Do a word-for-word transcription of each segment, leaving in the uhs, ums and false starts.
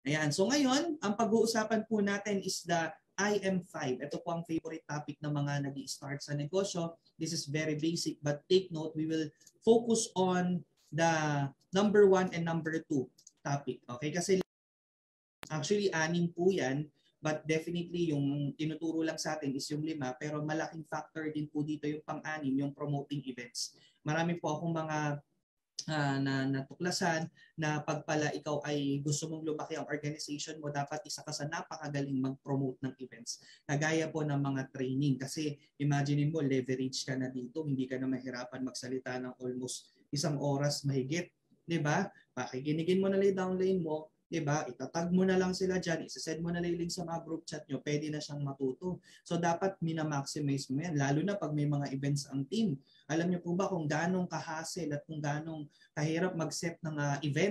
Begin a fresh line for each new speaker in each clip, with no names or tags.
Ayan. So ngayon, ang pag-uusapan po natin is the I M five. Ito po ang favorite topic ng mga nag-i-start sa negosyo. This is very basic but take note, we will focus on the number one and number two topic. Okay? Kasi actually anim po yan, but definitely yung tinuturo lang sa atin is yung lima, pero malaking factor din po dito yung pang-anim, yung promoting events. Marami po akong mga Uh, na natuklasan na pag pala ikaw ay gusto mong lumaki ang organization mo, dapat isa ka sa napakagaling mag-promote ng events. Kagaya po ng mga training. Kasi imagine mo, leverage ka na dito, hindi ka na mahirapan magsalita ng almost isang oras mahigit. Diba? Pakikinigin mo na lang yung downline mo, diba? Itatag mo na lang sila dyan, isasend mo na lang yung link sa mga group chat nyo, pwede na siyang matuto. So dapat minamaximize mo yan, lalo na pag may mga events ang team. Alam niyo po ba kung gaano kahassle at kung gaano kahirap mag-set ng uh, event?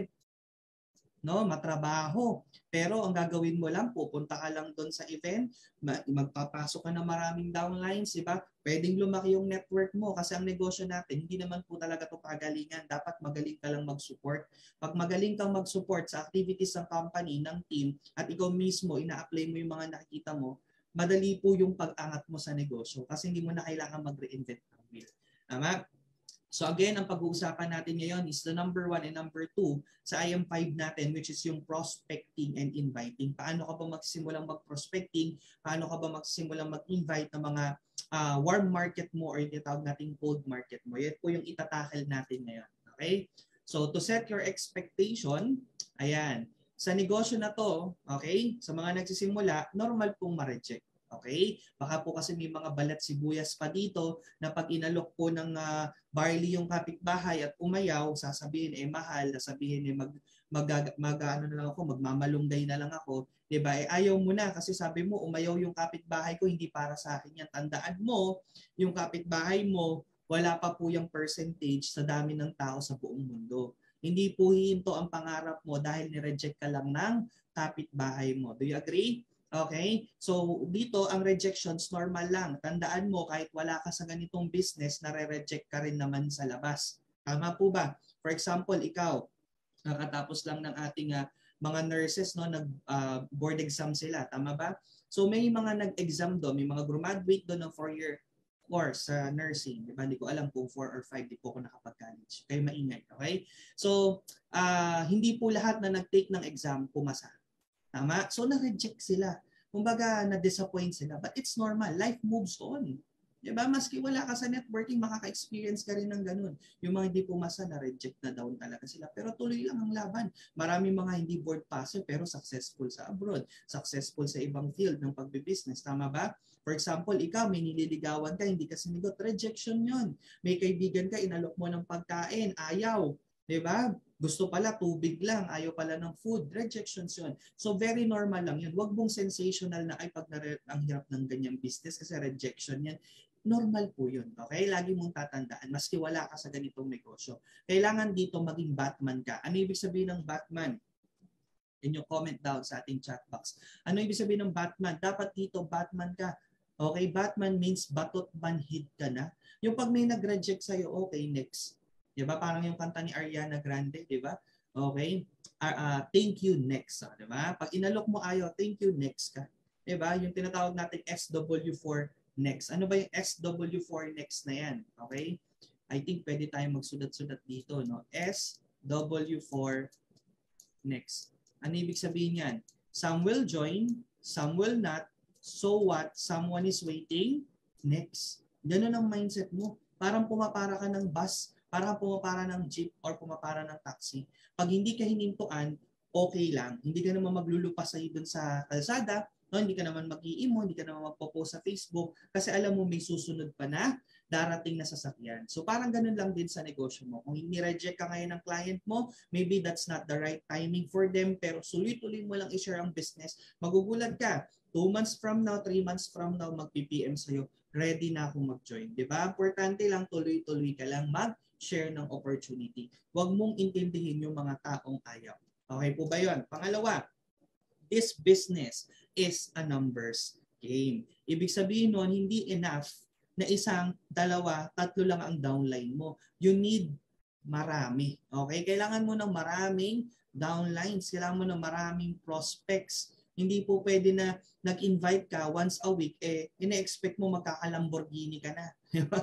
No, matrabaho. Pero ang gagawin mo lang, pupunta ka lang doon sa event, magpapasok ka ng maraming downlines, di ba? Pwedeng lumaki yung network mo kasi ang negosyo natin, hindi naman po talaga ito pagalingan. Dapat magaling ka lang mag-support. Pag magaling kang mag-support sa activities ng company, ng team, at ikaw mismo, ina-apply mo yung mga nakikita mo, madali po yung pag-angat mo sa negosyo kasi hindi mo na kailangan mag-reinvent ang wheel. Tama? So again, ang pag-uusapan natin ngayon is the number one and number two sa I M five natin, which is yung prospecting and inviting. Paano ka ba magsimulang mag-prospecting? Paano ka ba magsimulang mag-invite ng mga uh, warm market mo or yung tinatawag nating cold market mo? Yan po yung itatakil natin ngayon. Okay? So to set your expectation, ayan, sa negosyo na to, okay, sa mga nagsisimula, normal pong ma-reject. Okay? Baka po kasi may mga balat sibuyas pa dito na pag inalok po ng uh, barley yung kapitbahay at umayaw, sasabihin eh mahal, sasabihin eh mag, mag, mag ano na lang ako, magmamalunggay na lang ako. Diba? Eh, ayaw mo na kasi sabi mo umayaw yung kapitbahay ko, hindi para sa akin yan. Tandaan mo, yung kapitbahay mo, wala pa po yung percentage sa dami ng tao sa buong mundo. Hindi po hinto ang pangarap mo dahil ni-reject ka lang ng kapitbahay mo. Do you agree? Okay? So, dito ang rejections normal lang. Tandaan mo, kahit wala ka sa ganitong business, nare-reject ka rin naman sa labas. Tama po ba? For example, ikaw, nakatapos lang ng ating uh, mga nurses, no, nag uh, board exam sila. Tama ba? So, may mga nag-exam doon, may mga graduate doon ng four-year course sa uh, nursing. Diba? Hindi ko alam kung four or five, di po ako nakapag-college. Kayo maingay. Okay? So, uh, hindi po lahat na nag-take ng exam pumasa. Tama? So, na-reject sila. Kumbaga, na-disappoint sila. But it's normal. Life moves on. Diba? Maski wala ka sa networking, makaka-experience ka rin ng ganun. Yung mga hindi pumasa, na-reject na down talaga sila. Pero tuloy lang ang laban. Maraming mga hindi board passer pero successful sa abroad. Successful sa ibang field ng pagbibusiness. Tama ba? For example, ikaw, may nililigawan ka, hindi ka sinigot. Rejection yon. May kaibigan ka, inalok mo ng pagkain. Ayaw. Diba? Gusto pala tubig lang, ayaw pala ng food, rejections yun. So very normal lang yun. Huwag mong sensational na ay pag nare- ang hirap ng ganyang business kasi rejection yan. Normal po yun. Okay? Lagi mong tatandaan, maski wala ka sa ganitong negosyo. Kailangan dito maging Batman ka. Ano ibig sabihin ng Batman? In your comment down sa ating chat box. Ano ibig sabihin ng Batman? Dapat dito Batman ka. Okay? Batman means batot manhid ka na. Yung pag may nag-reject sa'yo, okay, next. Diba? Parang yung kanta ni Ariana Grande, diba? Okay? Uh, uh, thank you next. Uh, diba? Pag inalok mo ayaw, thank you next ka. Diba? Yung tinatawag natin S W four next. Ano ba yung S W four next na yan? Okay? I think pwede tayong magsulat-sulat dito. No? S W four next. Ano ibig sabihin yan? Some will join, some will not. So what? Someone is waiting. Next. Ganun ang mindset mo. Parang pumapara ka ng bus, parang pumapara ng jeep or pumapara ng taxi. Pag hindi ka hinintuan, okay lang. Hindi ka naman maglulupas sa'yo dun sa kalsada, no? Hindi ka naman mag-iimo, hindi ka naman magpo-post sa Facebook kasi alam mo may susunod pa na darating na sasakyan. So parang ganun lang din sa negosyo mo. Kung i-reject ka ngayon ng client mo, maybe that's not the right timing for them, pero sulit-tuloy mo lang i-share ang business, magugulat ka. Two months from now, three months from now, mag-P P M sa'yo, ready na akong mag-join. Diba? Importante lang, tuloy-tuloy ka lang mag-share ng opportunity. Huwag mong intindihin yung mga taong ayaw. Okay po ba yun? Pangalawa, this business is a numbers game. Ibig sabihin nun, hindi enough na isang, dalawa, tatlo lang ang downline mo. You need marami. Okay? Kailangan mo ng maraming downlines, kailangan mo ng maraming prospects. Hindi po pwede na nag-invite ka once a week, eh, ina-expect mo magkaka-Lamborghini ka na.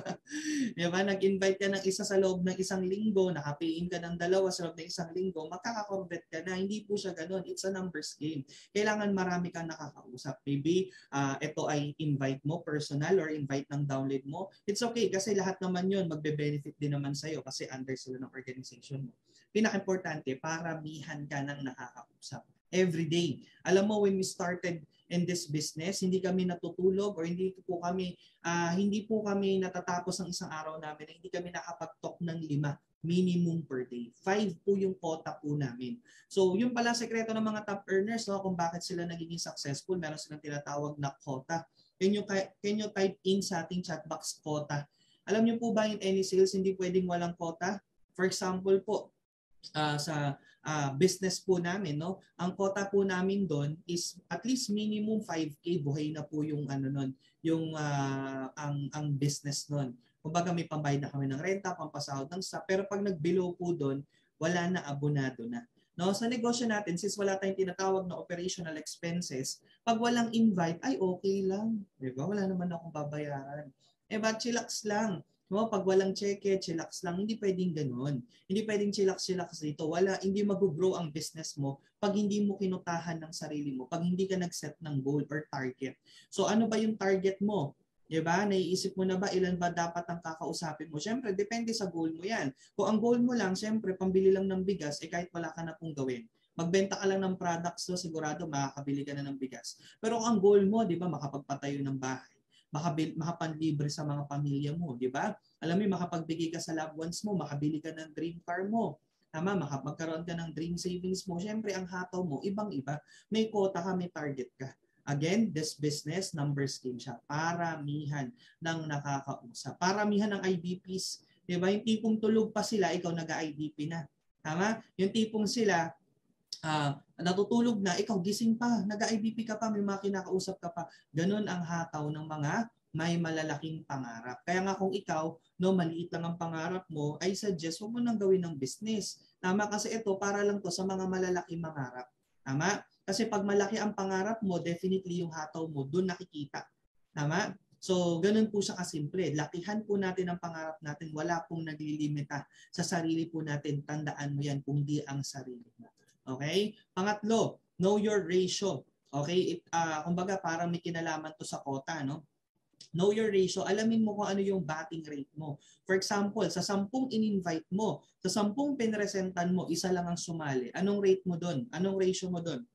Diba? Nag-invite ka ng isa sa loob ng isang linggo, nakapayin ka ng dalawa sa loob ng isang linggo, magkaka-Corvette ka na. Hindi po siya ganun. It's a numbers game. Kailangan marami kang nakakausap. Maybe uh, ito ay invite mo, personal, or invite ng download mo. It's okay kasi lahat naman yun magbe-benefit din naman sa'yo kasi under sila ng organization mo. Pinaka-importante, paramihan ka ng nakakausap. Every day. Alam mo, when we started in this business, hindi kami natutulog or hindi po kami uh, hindi po kami natatapos ng isang araw namin, hindi kami nakapag-talk ng lima minimum per day. Five po yung quota po namin. So, yung pala sekreto ng mga top earners, no, kung bakit sila nagiging successful, meron silang tinatawag na quota. Can you, can you type in sa ating chat box quota? Alam niyo po ba in any sales, hindi pwedeng walang quota? For example po, uh, sa Uh, business po namin, no? Ang quota po namin doon is at least minimum five K, buhay na po yung ano nun, yung uh, ang ang business nun. Kumbaga may pambayad na kami ng renta, pampasahod ng staff, pero pag nag-below po doon, wala na, abonado na. No, sa negosyo natin, since wala tayong tinatawag na operational expenses, pag walang invite, ay okay lang. Diba? Wala naman akong babayaran. Eh, ba, chillax lang. No, pag walang cheque, chillax lang, hindi pwedeng ganoon. Hindi pwedeng chillax-chillax dito. Wala, hindi mag-grow ang business mo pag hindi mo kinutahan ng sarili mo, pag hindi ka nag-set ng goal or target. So ano ba yung target mo? 'Di ba? Naiisip mo na ba ilan ba dapat ang kakausapin mo? Syempre, depende sa goal mo 'yan. Kung ang goal mo lang, syempre, pambili lang ng bigas, eh kahit wala ka na pong gawin. Magbenta ka lang ng products, so sigurado makakabili ka na ng bigas. Pero kung ang goal mo, 'di ba, makapagpatayo ng bahay, makapanlibre sa mga pamilya mo, di ba? Alam mo, makapagbigay ka sa loved ones mo, makabili ka ng dream car mo, tama, magkaroon ka ng dream savings mo. Siyempre, ang hataw mo, ibang-iba. May quota ka, may target ka. Again, this business, numbers game siya. Paramihan ng nakakausap. Paramihan ng I D Ps. Di ba? Yung tipong tulog pa sila, ikaw nag-I D P na. Tama? Yung tipong sila, Uh, natutulog na, ikaw gising pa, nag-I D P ka pa, may mga kinakausap ka pa. Ganun ang hataw ng mga may malalaking pangarap. Kaya nga kung ikaw, no, maliit lang ang pangarap mo, I suggest, huwag mo nang gawin ng business. Tama, kasi ito, para lang to sa mga malalaking mangarap. Tama? Kasi pag malaki ang pangarap mo, definitely yung hataw mo, doon nakikita. Tama? So, ganun po siya kasimple. Lakihan po natin ang pangarap natin. Wala pong naglilimita sa sarili po natin. Tandaan mo yan kung di ang sarili mo. Okay? Pangatlo, know your ratio. Okay? It, uh, kumbaga parang may kinalaman to sa quota, no? Know your ratio. Alamin mo kung ano yung batting rate mo. For example, sa sampung in-invite mo, sa sampung pinresentan mo, isa lang ang sumali. Anong rate mo doon? Anong ratio mo doon?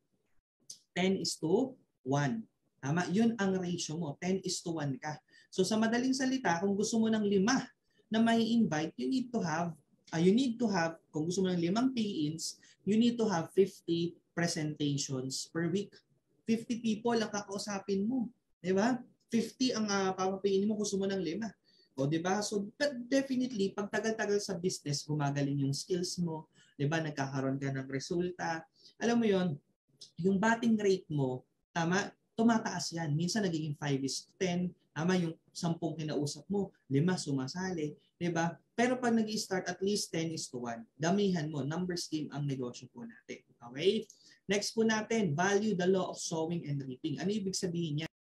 ten is to one. Tama? Yun ang ratio mo. ten is to one ka. So sa madaling salita, kung gusto mo ng lima na may invite, you need to have Uh, you need to have, kung gusto mo ng limang pay-ins, you need to have fifty presentations per week. fifty people ang kakausapin mo. Di ba? fifty ang uh, papapayin mo, gusto mo ng lima. O, di ba? So, but definitely, pag tagal-tagal sa business, gumagaling yung skills mo. Di ba? Nagkakaroon ka ng resulta. Alam mo yon, yung batting rate mo, tama, tumataas yan. Minsan nagiging five is to ten. Tama, yung sampung kinausap mo, lima sumasali. Diba? Pero pag nag-i-start, at least ten is to one. Damihan mo. Numbers game ang negosyo po natin. Okay? Next po natin, value the law of sowing and reaping. Ano ibig sabihin yan?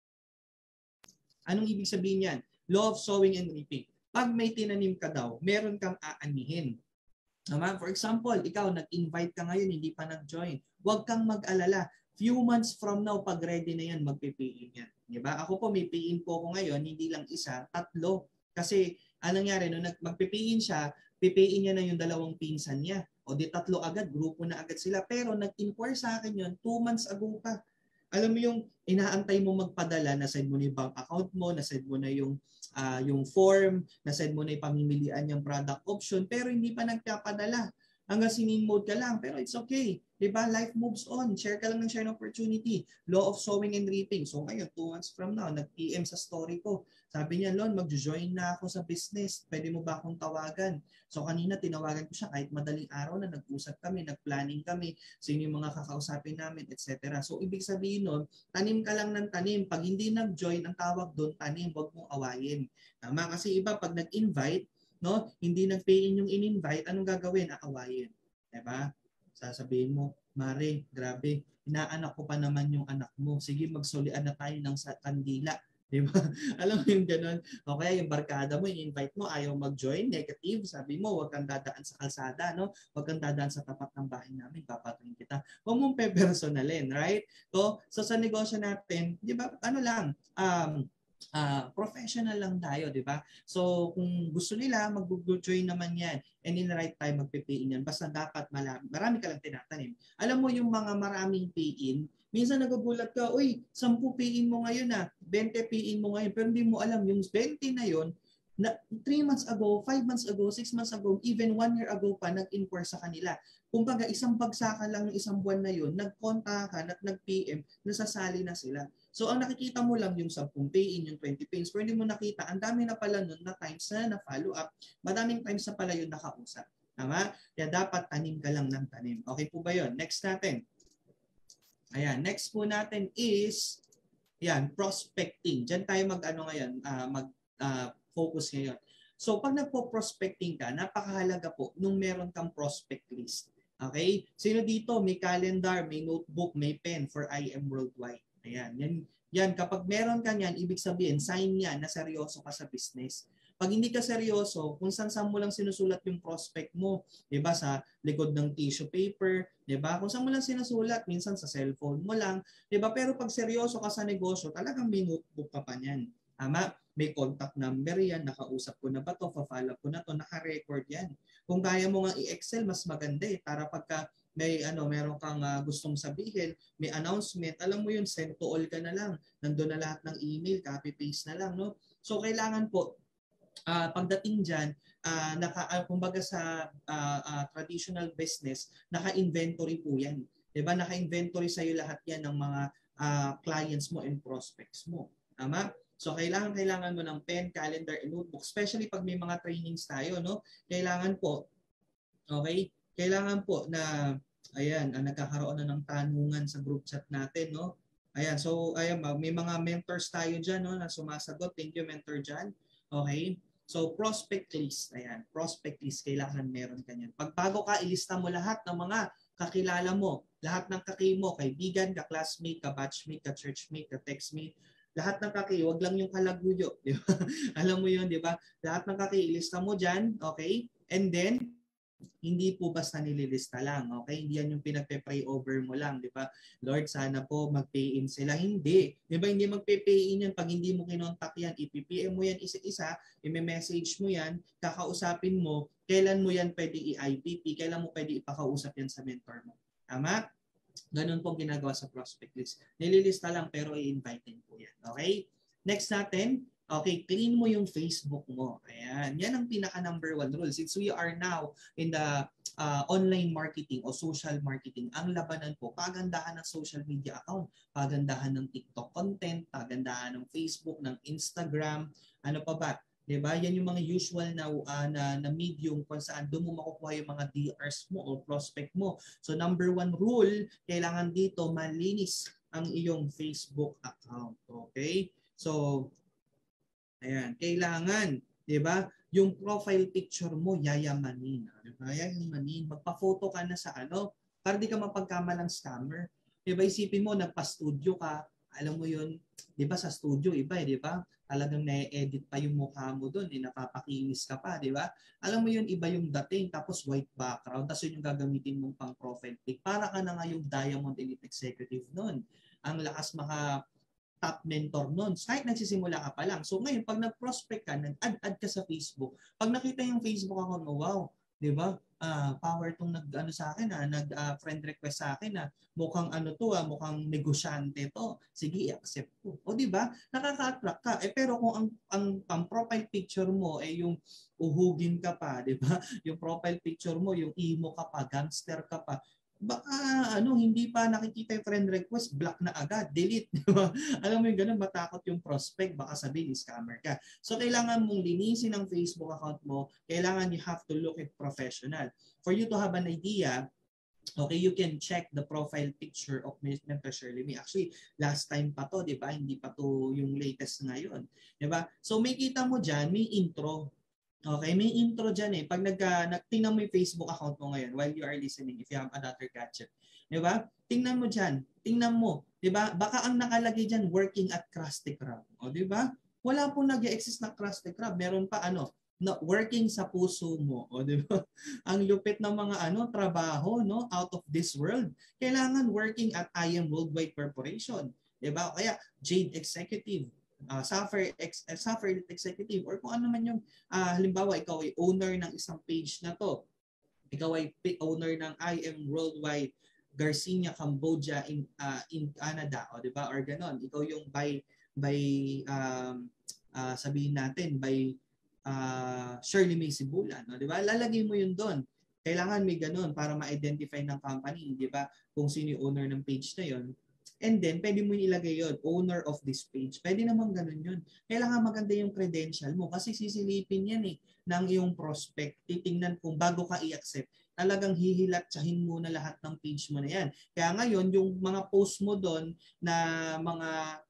Anong ibig sabihin yan? Law of sowing and reaping. Pag may tinanim ka daw, meron kang aanihin. Tama? For example, ikaw nag-invite ka ngayon, hindi pa nag-join. Huwag kang mag-alala. Few months from now, pag ready na yan, magpe-pay in yan. Diba? Ako po, may pay-in po ako ngayon, hindi lang isa, tatlo. Kasi, anong nangyari, nung magpe-pay in siya, pipayin niya na yung dalawang pinsan niya. O di tatlo agad, grupo na agad sila. Pero nag-inquire sa akin yun, two months ago pa. Alam mo yung inaantay mo magpadala, na-send mo na yung bank account mo, na-send mo na yung, uh, yung form, na-send mo na yung pamimilian yung product option, pero hindi pa nagpapadala. Hanggang sinin mode ka lang, pero it's okay. Diba? Life moves on. Share ka lang ng share opportunity. Law of sowing and reaping. So ngayon, two months from now, nag-P M sa story ko. Sabi niya, Lon, mag-join na ako sa business. Pwede mo ba akong tawagan? So kanina, tinawagan ko siya kahit madaling araw na nag-usap kami, nag-planning kami, sino yung mga kakausapin namin, et cetera. So ibig sabihin nun, tanim ka lang ng tanim. Pag hindi nag-join, ang tawag doon, tanim. Huwag mong awayin. Tama? Kasi iba, pag nag-invite, no, hindi nag-pay in yung in-invite, anong gagawin? Aawayin. Diba? Sasabihin mo, Mare, grabe, inaanak ko pa naman yung anak mo. Sige, magsulian na tayo ng sa kandila. Diba? Alam mo yung ganun. O kaya yung barkada mo, in-invite mo, ayaw mag-join, negative. Sabi mo, huwag kang dadaan sa kalsada, no? Huwag kang dadaan sa tapat ng bahay namin, papatuin kita. Huwag mong pe-personalin, right? So, so sa negosyo natin, di ba, ano lang, um, Uh, professional lang tayo, di ba? So, kung gusto nila, mag-join naman yan. And in the right time, magpe-pay-in yan. Basta dapat marami, marami ka lang tinatanim. Alam mo yung mga maraming pay-in, minsan nagugulat ka, uy, sampu pay-in mo ngayon na, twenty pay-in mo ngayon, pero hindi mo alam, yung twenty na yon na three months ago, five months ago, six months ago, even one year ago pa, nag-inquire sa kanila. Kumbaga, isang bagsakan lang ng isang buwan na yun, nag-kontakan at nag-P M, nasasali na sila. So, ang nakikita mo lang yung ten pay-in, yung twenty pay-ins, pero hindi mo nakita, ang dami na pala nun na times na na-follow up, madaming times na pala yun nakausap. Tama? Kaya dapat tanim ka lang ng tanim. Okay po ba yun? Next natin. Ayan, next po natin is, yan, prospecting. Diyan tayo mag-ano ngayon, uh, mag-focus uh, ngayon. So, pag nagpo-prospecting ka, napakahalaga po nung meron kang prospect list. Okay? Sino dito? May calendar, may notebook, may pen for I M Worldwide. Ayan, yan, yan. Kapag meron ka yan, ibig sabihin, sign yan na seryoso ka sa business. Pag hindi ka seryoso, kung saan-saan mo lang sinusulat yung prospect mo, di ba, sa likod ng tissue paper, di ba, kung saan mo lang sinusulat, minsan sa cellphone mo lang, di ba, pero pag seryoso ka sa negosyo, talagang may notebook ka pa niyan. Tama? May contact number yan, nakausap ko na ba to, pa-follow ko na to, naka-record yan. Kung kaya mo nga i-Excel, mas maganda eh, para pagka may ano, meron kang uh, gustong sabihin, may announcement, alam mo yun, send to all ka na lang. Nandoon na lahat ng email, copy-paste na lang, no? So, kailangan po, uh, pagdating dyan, uh, naka, uh, kumbaga sa uh, uh, traditional business, naka-inventory po yan. Diba? Naka-inventory sa'yo lahat yan ng mga uh, clients mo and prospects mo. Tama? So, kailangan, kailangan mo ng pen, calendar, and notebook, especially pag may mga trainings tayo, no? Kailangan po, okay? Kailangan po na, ayan, ah, nagkakaroon na ng tanungan sa group chat natin, no? Ayan, so, ayan, may mga mentors tayo dyan, no, na sumasagot. Thank you, Mentor Jan. Okay? So, prospect list. Ayan, prospect list. Kailangan meron ka niyan. Pag bago ka, ilista mo lahat ng mga kakilala mo. Lahat ng kaki mo, kaibigan, ka-classmate, ka-batchmate, ka-churchmate, ka-textmate. Lahat ng kaki, wag lang yung kalaguyo. Di ba? Alam mo yun, di ba? Lahat ng kaki, ilista mo dyan. Okay? And then, hindi po basta nililista lang, okay? Hindi yan yung pinagpe-pray over mo lang, di ba? Lord, sana po mag-pay in sila. Hindi. Di ba? Hindi magpe-pay in yan pag hindi mo kinontak yan. I-P P M mo yan isa-isa, i-message mo yan, kakausapin mo, kailan mo yan pwede i-I P P, kailan mo pwede ipakausap yan sa mentor mo. Tama? Ganun pong ginagawa sa prospect list. Nililista lang pero i-invite po yan. Okay? Next natin, okay, clean mo yung Facebook mo. Ayan. Yan ang pinaka number one rule. Since we are now in the uh, online marketing o social marketing, ang labanan po, pagandahan ng social media account, pagandahan ng TikTok content, pagandahan ng Facebook, ng Instagram, ano pa ba? Diba? Yan yung mga usual na, uh, na, na medium kung saan doon mo makukuha yung mga D Rs mo o prospect mo. So number one rule, kailangan dito malinis ang iyong Facebook account. Okay? So, ayan, kailangan, 'di ba? Yung profile picture mo yayamanin, 'di ba? Yayamanin, magpa-photo ka na sa ano, para di ka mapagkamalang scammer. 'Di ba? Isipin mo nagpa-studio ka, alam mo 'yun, 'di ba sa studio iba, eh, 'di ba? Talagang na-edit pa yung mukha mo doon, eh, napapakinis ka pa, 'di ba? Alam mo 'yun, iba yung dating, tapos white background, tapos yun yung gagamitin mong pang profile pic. Para ka na nga yung Diamond Elite Executive noon. Ang lakas maka top mentor nun. Kahit nagsisimula ka pa lang. So ngayon, pag nag-prospect ka, nag-add-add ka sa Facebook, pag nakita yung Facebook account mo, wow, di ba? Uh, power tong nag-ano sa akin, ah, nag-friend uh, request sa akin, ah, mukhang ano to, ah, mukhang negosyante to. Sige, i-accept ko. O di ba? Nakaka-attract ka. Eh pero kung ang, ang, ang profile picture mo eh yung uhugin ka pa, di ba? Yung profile picture mo, yung emo ka pa, gangster ka pa, baka ano, hindi pa nakikita yung friend request, block na agad, delete, di ba? Alam mo yung ganun, matakot yung prospect, baka sabihin scammer ka. So kailangan mong linisin ang Facebook account mo, kailangan you have to look at professional. For you to have an idea, okay, you can check the profile picture of Mentor Shirley May. Actually, last time pa to, di ba? Hindi pa to yung latest ngayon. Di ba? So may kita mo dyan, may intro. Okay, may intro dyan eh. Pag nag, uh, nag tingnan mo yung Facebook account mo ngayon while you are listening if you have another gadget. Di ba? Tingnan mo dyan. Tingnan mo. Di ba? Baka ang nakalagay dyan, working at Krusty Krab. O di ba? Wala pong nag-exist na Krusty Krab. Meron pa ano, na working sa puso mo. O di ba? Ang lupit ng mga ano, trabaho, no? Out of this world. Kailangan working at I M Worldwide Corporation. Di ba? Kaya Jade Executive, uh, Sapphire, ex, uh, Sapphire Executive, or kung ano man yung, uh, halimbawa, ikaw ay owner ng isang page na to. Ikaw ay owner ng I M Worldwide Garcinia, Cambodia, in uh, in Canada, o di ba? Or ganon. Ikaw yung by by um, uh, sabihin natin by uh, Shirley May Sibulan, no? Di ba? Lalagay mo yun doon. Kailangan may ganon para ma-identify ng company, di ba? Kung sino yung owner ng page na yon. And then, pwede mo ilagay yun, owner of this page. Pwede naman ganun yun. Kailangan maganda yung credential mo kasi sisilipin yan eh ng iyong prospect. Titingnan kung bago ka i-accept, talagang hihilat-tsahin mo na lahat ng page mo na yan. Kaya ngayon, yung mga post mo doon na mga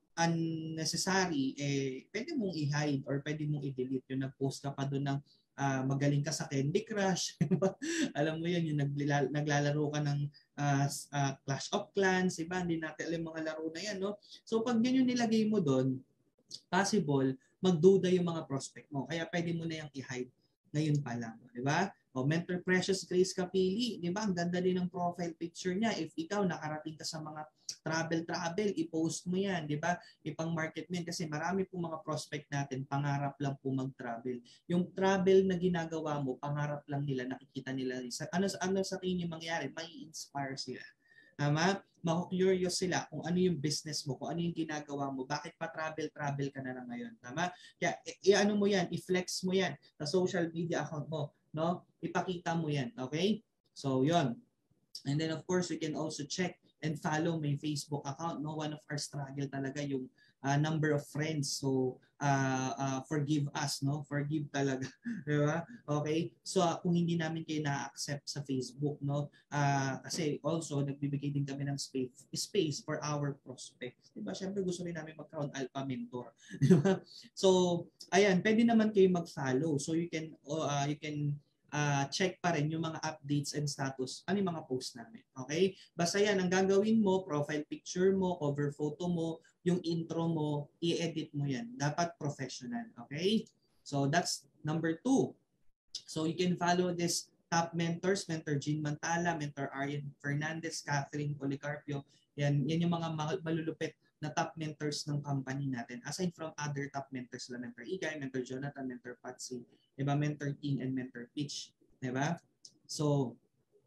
unnecessary, eh, pwede mong i-hide or pwede mong i-delete. Yung nag-post ka pa doon ng uh, magaling ka sa Candy Crush. Alam mo yun, yung naglala- naglalaro ka ng uh, uh, Clash of Clans, iba, hindi natin alam mga laro na yan. No? So pag yun yung nilagay mo doon, possible, magduda yung mga prospect mo. Kaya pwede mo na yung i-hide ngayon pa lang. Di ba? O, Mentor Precious Grace Kapili, di ba? Ang ganda din ng profile picture niya. If ikaw nakarating ka sa mga travel-travel, i-post mo yan, di ba? Ipang-market mo yan kasi marami po mga prospect natin, pangarap lang po mag-travel. Yung travel na ginagawa mo, pangarap lang nila, nakikita nila. Ano, ano sa tingin yung mangyari? May inspire sila. Tama? Mako-curious sila kung ano yung business mo, kung ano yung ginagawa mo, bakit pa travel-travel ka na lang ngayon. Tama? Kaya i-ano mo yan, i-flex mo yan sa social media account mo. No? Ipakita mo yan. Okay? So, yon. And then, of course, we can also check and follow my Facebook account. No? One of our struggle talaga yung uh, number of friends. So, uh, uh, forgive us. No? Forgive talaga. Diba? Okay? So, uh, kung hindi namin kayo na-accept sa Facebook, no? Uh, kasi also, nagbibigay din kami ng space, space for our prospects. Diba? Siyempre, gusto rin namin mag-crown alpha mentor. Diba? So, ayan, pwede naman kayo mag-follow. So, you can, uh, you can, Uh, check pa rin yung mga updates and status, ano yung mga post namin. Okay? Basta yan, ang gagawin mo, profile picture mo, cover photo mo, yung intro mo, i-edit mo yan. Dapat professional. Okay? So that's number two. So you can follow this top mentors, Mentor Jean Mantala, Mentor Arian Fernandez, Catherine Policarpio. Yan, yan yung mga malulupit na top mentors ng company natin. Aside from other top mentors la Mentor Igay, Mentor Jonathan, Mentor Patsy, diba? Mentor Teen and Mentor Pitch. Diba? So,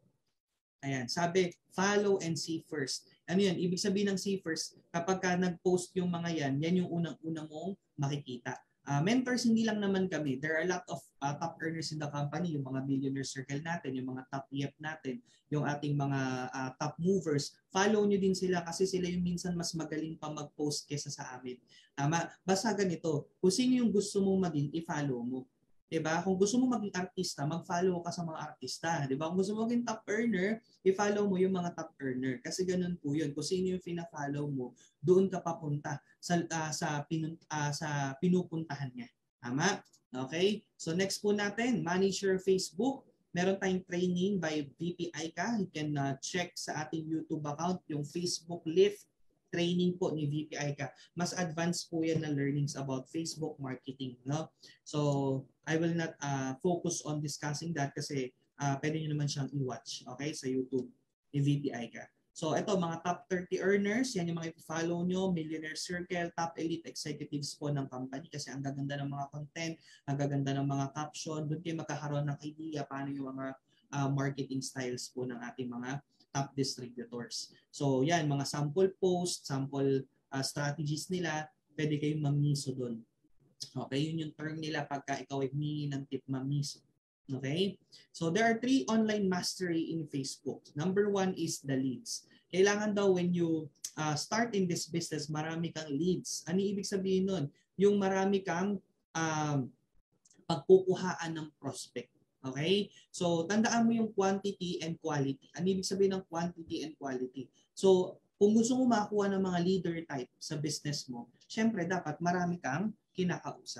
ayan, sabi, follow and see first. Ano yan? Ibig sabihin ng see first, kapag ka nag-post yung mga yan, yan yung unang-unang mong makikita. Uh, mentors, hindi lang naman kami. There are a lot of uh, top earners in the company, yung mga billionaire circle natin, yung mga top E F natin, yung ating mga uh, top movers. Follow nyo din sila kasi sila yung minsan mas magaling pa mag-post kesa sa amin. Tama? Basta ganito, kung sino yung gusto mong maging, i-follow mo. Diba? Kung gusto mo maging artista, mag-follow ka sa mga artista. Diba? Kung gusto mo maging top earner, i-follow mo yung mga top earner. Kasi ganun po yun. Kung sino yung fina-follow mo, doon ka papunta sa, uh, sa, pinun, uh, sa pinupuntahan niya. Tama? Okay? So next po natin, manage your Facebook. Meron tayong training by V P I K A. You can uh, check sa ating YouTube account yung Facebook Lift training po ni V P I K A. Mas advanced po yan na learnings about Facebook marketing. No? So, I will not uh, focus on discussing that kasi uh, pwede nyo naman siyang i-watch, okay, sa YouTube ni V P I K A. So, ito, mga top thirty earners, yan yung mga i-follow nyo, Millionaire Circle, top elite executives po ng company kasi ang gaganda ng mga content, ang gaganda ng mga caption, doon kayo magkakaroon ng idea paano yung mga uh, marketing styles po ng ating mga top distributors. So yan, mga sample posts, sample uh, strategies nila, pwede kayong mamiso doon. Okay, yun yung term nila pagka ikaw ay humingi ng tip, mamiso. Okay? So there are three online mastery in Facebook. Number one is the leads. Kailangan daw when you uh, start in this business, marami kang leads. Ano ibig sabihin nun? Yung marami kang um, pagkukuhaan ng prospect. Okay? So, tandaan mo yung quantity and quality. Ano ibig sabihin ng quantity and quality? So, kung gusto mo makakuha ng mga leader type sa business mo, syempre dapat marami kang kinakausap.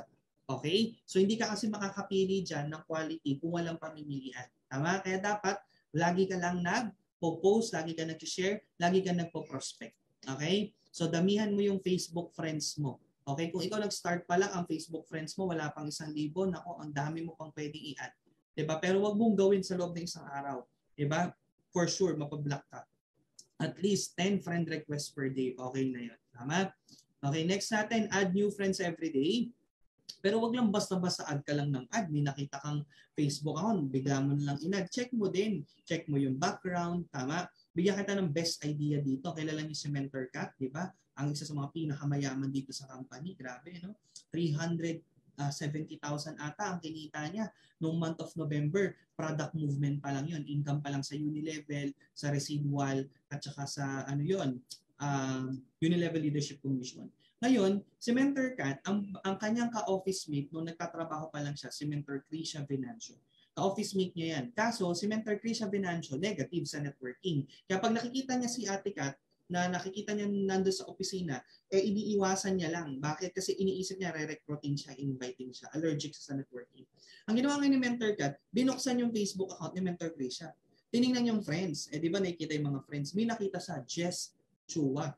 Okay? So hindi ka kasi makakapili dyan ng quality kung walang pamimilian. Tama? Kaya dapat lagi ka lang nag-post, lagi ka nag-share, lagi ka nagpo-prospect. Okay? So damihan mo yung Facebook friends mo. Okay? Kung ikaw nag-start pa lang, ang Facebook friends mo wala pang isang libo, nako, ang dami mo pang pwedeng i-add. Diba? Pero wag mong gawin sa loob ng isang araw. Diba? For sure, mapablock ka. At least ten friend requests per day. Okay na yun. Tama? Okay, next natin, add new friends every day. Pero wag lang basta-basta add ka lang ng add. May nakita kang Facebook account, bigla mo na lang in-add. Check mo din. Check mo yung background. Tama? Bigyan kita ng best idea dito. Kilala niyo si Mentor Cat, di ba? Ang isa sa mga pinakamayaman dito sa company. Grabe, no? three hundred seventy thousand ata ang kinita niya noong month of November. Product movement pa lang yun. Income pa lang sa Unilevel, sa residual, at saka sa ano yun, um, Unilevel Leadership Commission. Ngayon, si Mentor Cat, ang, ang kanyang ka-office mate nung nagtatrabaho pa lang siya, si Mentor Krisha Venancio. Ka-office mate niya yan. Kaso, si Mentor Krisha Venancio, negative sa networking. Kaya pag nakikita niya si Ate Cat, na nakikita niya nandun sa opisina, eh iniiwasan niya lang. Bakit? Kasi iniisip niya, re-recruiting siya, inviting siya, allergic sa networking. Ang ginawa ngayon ni Mentor Cat, binuksan yung Facebook account ni Mentor Krisha. Tiningnan yung friends. Eh di ba nakikita yung mga friends? May nakita sa Jess Chua.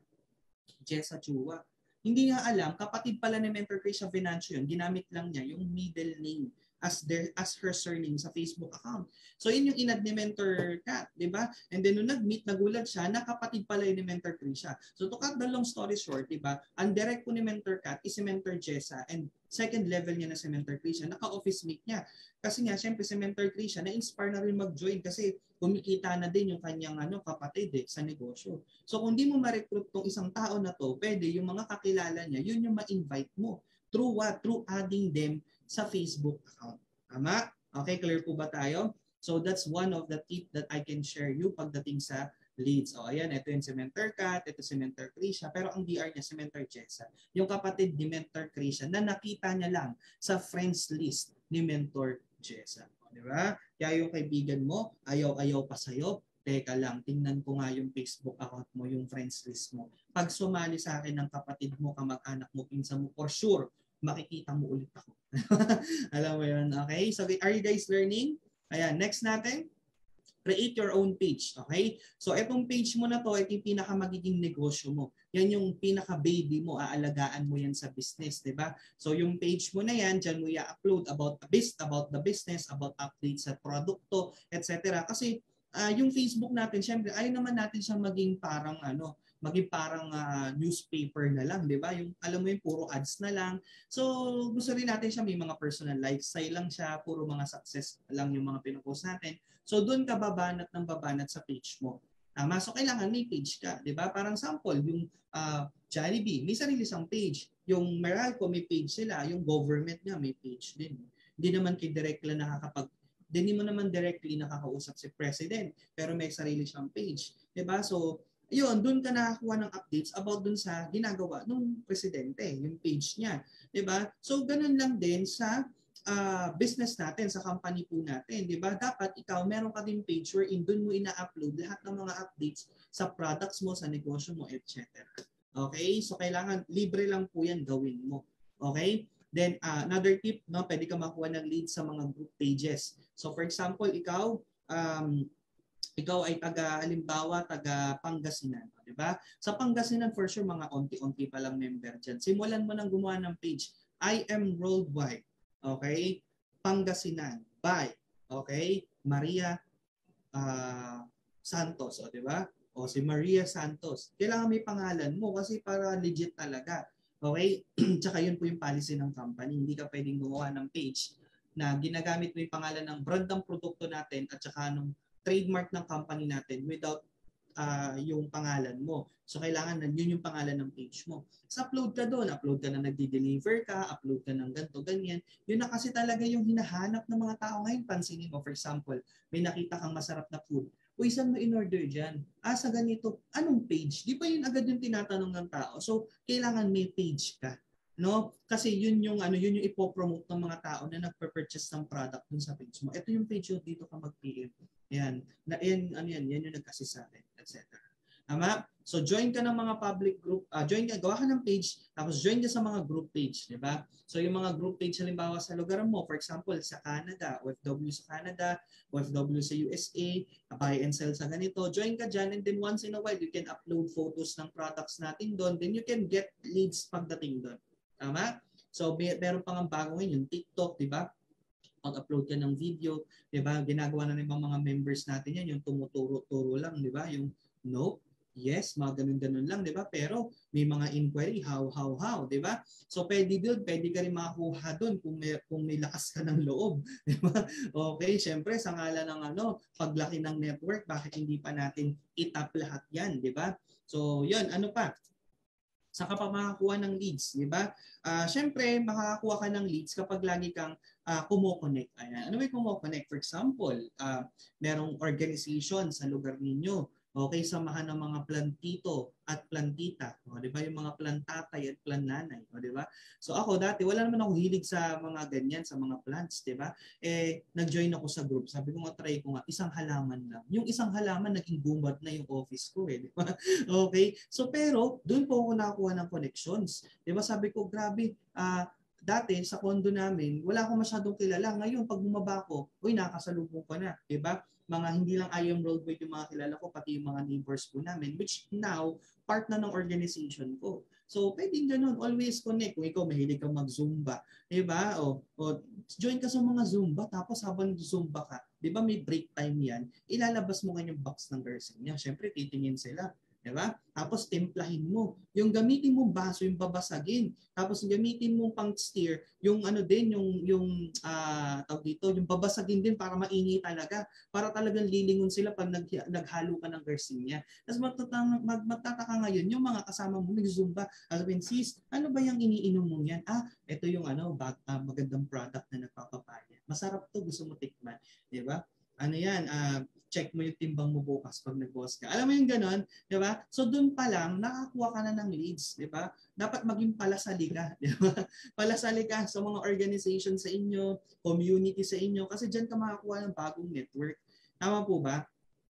Jessa Chua. Hindi nga alam, kapatid pala ni Mentor Krisha Venancio yun, ginamit lang niya yung middle name as their as her surname sa Facebook account. So yun yung inad ni Mentor Cat, di ba? And then nung nag-meet, nagulat siya na kapatid pala yun ni Mentor Krisha. So to cut the long story short, di ba? Ang direct po ni Mentor Cat is si Mentor Jessa, and second level niya na si Mentor Krisha, naka-office mate niya. Kasi nga, syempre si Mentor Krisha, na-inspire na rin mag-join kasi kumikita na din yung kanyang ano, kapatid eh, sa negosyo. So kung di mo ma-recruit tong isang tao na to, pwede yung mga kakilala niya, yun yung ma-invite mo. Through what? Through adding them sa Facebook account. Tama? Okay, clear po ba tayo? So that's one of the tip that I can share you pagdating sa leads. O ayan, ito yung si Mentor Cat, ito si Mentor Krisha, pero ang D R niya si Mentor Jessa. Yung kapatid ni Mentor Krisha na nakita niya lang sa friends list ni Mentor Jessa. Di ba? Kaya yung kaibigan mo, ayaw-ayaw pa sa'yo, teka lang, tingnan ko nga yung Facebook account mo, yung friends list mo. Pag sumali sa akin ng kapatid mo, kamag-anak mo, pinsan mo, for sure, makikita mo ulit ako. Alam mo yun, okay? So, are you guys learning? Ayan, next natin, create your own page, okay? So, itong page mo na to, ito yung pinaka magiging negosyo mo. Yan yung pinaka baby mo, aalagaan mo yan sa business, di ba? So, yung page mo na yan, dyan mo i-upload about the business, about the business, about updates sa produkto, et cetera. Kasi, uh, yung Facebook natin, syempre, ayaw naman natin siyang maging parang ano, maging parang uh, newspaper na lang, di ba? Yung, alam mo yung puro ads na lang. So, gusto rin natin siya, may mga personal lifestyle lang siya, puro mga success lang yung mga pinupost natin. So, doon ka babanat ng babanat sa page mo. Tama? So, kailangan may page ka, di ba? Parang sample, yung uh, Jollibee, may sarili siyang page. Yung Meralco, may page sila. Yung government niya, may page din. Hindi naman kay direct lang nakakapag hindi mo naman directly nakakausap si President, pero may sarili siyang page. Di ba? So, yun, doon ka nakakuha ng updates about doon sa ginagawa ng presidente, yung page niya. Diba? So, ganun lang din sa uh, business natin, sa company po natin. Diba? Dapat ikaw, meron ka din page wherein doon mo ina-upload lahat ng mga updates sa products mo, sa negosyo mo, et cetera. Okay? So, kailangan, libre lang po yan gawin mo. Okay? Then, uh, another tip, no, pwede ka makuha ng leads sa mga group pages. So, for example, ikaw, um, ikaw ay taga, halimbawa, taga Pangasinan, di ba? Sa Pangasinan, for sure, mga onti-onti pa lang member dyan. Simulan mo nang gumawa ng page. I am worldwide. Okay? Pangasinan. By. Okay? Maria uh, Santos, o di ba? O si Maria Santos. Kailangan may pangalan mo kasi para legit talaga. Okay? Tsaka yun po yung policy ng company. Hindi ka pwedeng gumawa ng page na ginagamit mo yung pangalan ng brand ng produkto natin at saka nung trademark ng company natin without uh, yung pangalan mo. So, kailangan na yun yung pangalan ng page mo. So, upload ka doon. Upload ka na nagdi-deliver ka, upload ka ng ganito, ganyan. Yun na kasi talaga yung hinahanap ng mga tao ngayon. Pansinin mo, for example, may nakita kang masarap na food. Uy, saan mo in-order dyan? Ah, sa ganito. Anong page? Di ba yun agad yung tinatanong ng tao? So, kailangan may page ka. No? Kasi yun yung ano, yun yung ipopromote ng mga tao na nagpe-purchase ng product dun sa page mo. Ito yung page yun, dito ka mag-P M. Yan. Na, yan, ano yan, yan yung nag-assist sa atin, et cetera. Tama? So join ka ng mga public group, uh, join ka, gawa ka ng page, tapos join ka sa mga group page, di ba? So yung mga group page halimbawa sa lugar mo, for example, sa Canada, O F W sa Canada, O F W sa U S A, buy and sell sa ganito, join ka dyan, and then once in a while, you can upload photos ng products natin doon, then you can get leads pagdating doon. Tama? So may, meron pang ang bago ngayon, yung TikTok, di ba? Mag-upload ka ng video, 'di ba? Ginagawa na ng mga members natin 'yan, yung tumuturo-turo lang, 'di ba? Yung no, yes, mga ganun-ganun lang, 'di ba? Pero may mga inquiry, how how how, 'di ba? So pwede doon, pwede ka rin makakuha doon kung may kung may lakas ka ng loob, 'di ba? Okay, syempre sa ngalan ng ano, paglaki ng network, bakit hindi pa natin itap lahat 'yan, 'di ba? So, 'yun, ano pa? Saka pa makakuha ng leads, di ba? Uh, Siyempre, makakakuha ka ng leads kapag lagi kang uh, kumo-connect. Ayan. Ano ba yung kumo-connect? For example, uh, merong organization sa lugar ninyo. Okay, samahan ng mga plantito at plantita. O, di ba? Yung mga plantatay at plannanay. O, di ba? So ako dati, wala naman ako hilig sa mga ganyan, sa mga plants, di ba? Eh, nag-join ako sa group. Sabi ko nga, try ko nga, isang halaman lang. Yung isang halaman, naging gumat na yung office ko eh, di ba? Okay? So pero, doon po ako nakakuha ng connections. Di ba? Sabi ko, grabe, ah, uh, dati sa condo namin, wala akong masyadong kilala. Ngayon, pag bumaba ko, uy, nakasalubong ko na. Di ba? Mga hindi lang I M roadway yung mga kilala ko, pati yung mga neighbors po namin, which now, part na ng organization ko. So, pwedeng ganun. Always connect. Kung ikaw mahilig kang mag-Zumba, di ba? O, o, join ka sa mga Zumba, tapos habang Zumba ka, di ba may break time yan, ilalabas mo kanyang box ng nursing niya. Siyempre, titingin sila. Diba? Tapos templahin mo. Yung gamitin mong baso, yung babasagin. Tapos gamitin mong pang steer, yung ano din, yung yung uh, tawag dito, yung babasagin din para maingi talaga. Para talagang lilingon sila pag nag, naghalo ka ng Garcinia. Tapos magtataka, mag, magtataka ngayon, yung mga kasama mo nag-Zumba. Sabihin, sis, ano ba yung iniinom mo yan? Ah, ito yung ano, bag, uh, magandang product na nagpapapaya. Masarap to, gusto mo tikman. Diba? Ano yan, uh, check mo yung timbang mo bukas pag nag-boss ka. Alam mo yung ganon, di ba? So doon pa lang, nakakuha ka na ng leads, di ba? Dapat maging palasali ka, di ba? Palasali ka sa mga organization sa inyo, community sa inyo, kasi dyan ka makakuha ng bagong network. Tama po ba?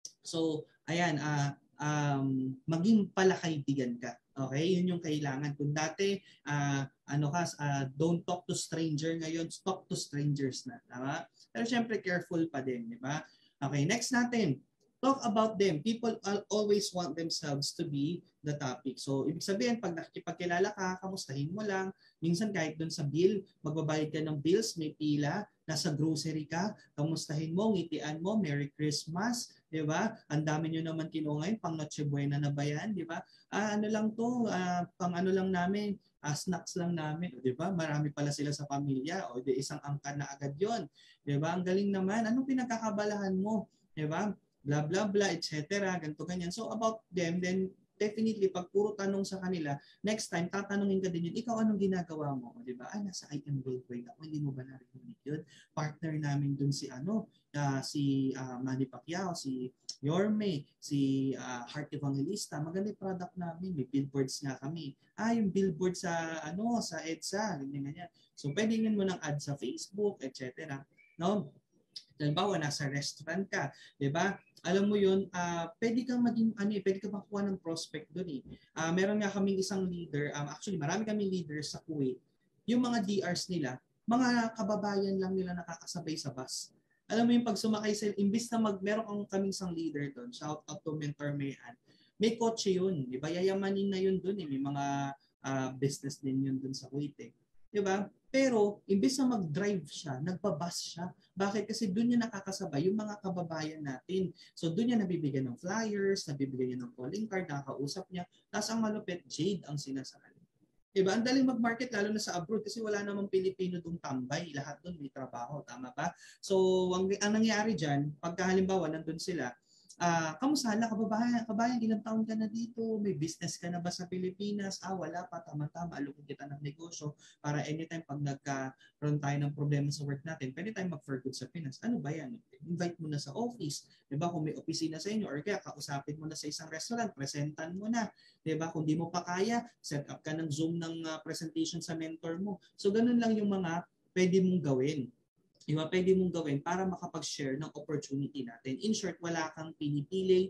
So, ayan, uh, um, maging palakaibigan ka. Okay? Yun yung kailangan. Kung dati, uh, ano ka, uh, don't talk to stranger, ngayon, talk to strangers na. Tama? Pero syempre, careful pa din, di ba? Okay, next natin. Talk about them. People always want themselves to be the topic. So, ibig sabihin, pag nakikipagkilala ka, kamustahin mo lang. Minsan kahit doon sa bill, magbabayad ka ng bills, may pila, nasa grocery ka, kamustahin mo, ngitian mo, Merry Christmas, di ba? Ang dami nyo naman kinuha ngayon, pang Noche Buena na ba yan, di ba? Ah, ano lang to, ah, pang ano lang namin, ah, snacks lang namin, di ba? Marami pala sila sa pamilya, o di isang angkan na agad yon, di ba? Ang galing naman, anong pinagkakabalahan mo, di ba? Blah, blah, blah, et cetera. Ganito, ganyan. So, about them, then, definitely, pag puro tanong sa kanila, next time, tatanungin ka din yun, ikaw anong ginagawa mo? Di ba? Ah, nasa I M Roadway ako, hindi mo ba narinig yun? Partner namin dun si, ano, uh, si uh, Manny Pacquiao, si Yorme, si uh, Heart Evangelista. Maganda yung product namin. May billboards nga kami. Ah, yung billboard sa, ano, sa EDSA, ganyan, ganyan. So, pwede yun mo ng ad sa Facebook, et cetera. No? Halimbawa, nasa restaurant ka, di ba? Alam mo yun, uh, pwede kang maging, ano eh, pwede kang makuha ng prospect doon eh. Uh, meron nga kaming isang leader, um, actually marami kaming leaders sa Kuwait. Yung mga D Rs nila, mga kababayan lang nila nakakasabay sa bus. Alam mo yung pag sumakay sa, imbis na mag, meron kang kaming isang leader doon, shout out to Mentor Mayan, may kotse yun, di ba? Yayamanin na yun doon eh, may mga uh, business din yun doon sa Kuwait eh. Di ba? Pero, imbes na mag-drive siya, nagpabas siya. Bakit? Kasi doon niya nakakasabay yung mga kababayan natin. So, doon niya nabibigyan ng flyers, nabibigyan niya ng calling card, nakakausap niya. Tapos ang malupit, Jade ang sinasali. Diba? Ang daling mag-market lalo na sa abroad kasi wala namang Pilipino doon tambay. Lahat doon may trabaho. Tama ba? So, ang, ang nangyari dyan, pagka halimbawa nandun sila, Uh, kamusta na kababayan, kabayan, ilang taon ka na dito? May business ka na ba sa Pilipinas? Ah, wala pa, tama-tama, alugin kita ng negosyo para anytime pag nagkaroon tayo ng problema sa work natin, pwede tayong mag-for good sa Pinas. Ano ba yan? Invite mo na sa office, di ba? Kung may opisina sa inyo or kaya kausapin mo na sa isang restaurant, presentan mo na, di ba? Kung di mo pa kaya, set up ka ng Zoom ng uh, presentation sa mentor mo. So, ganun lang yung mga pwede mong gawin. Diba, pwede mong gawin para makapag-share ng opportunity natin. In short, wala kang pinipiling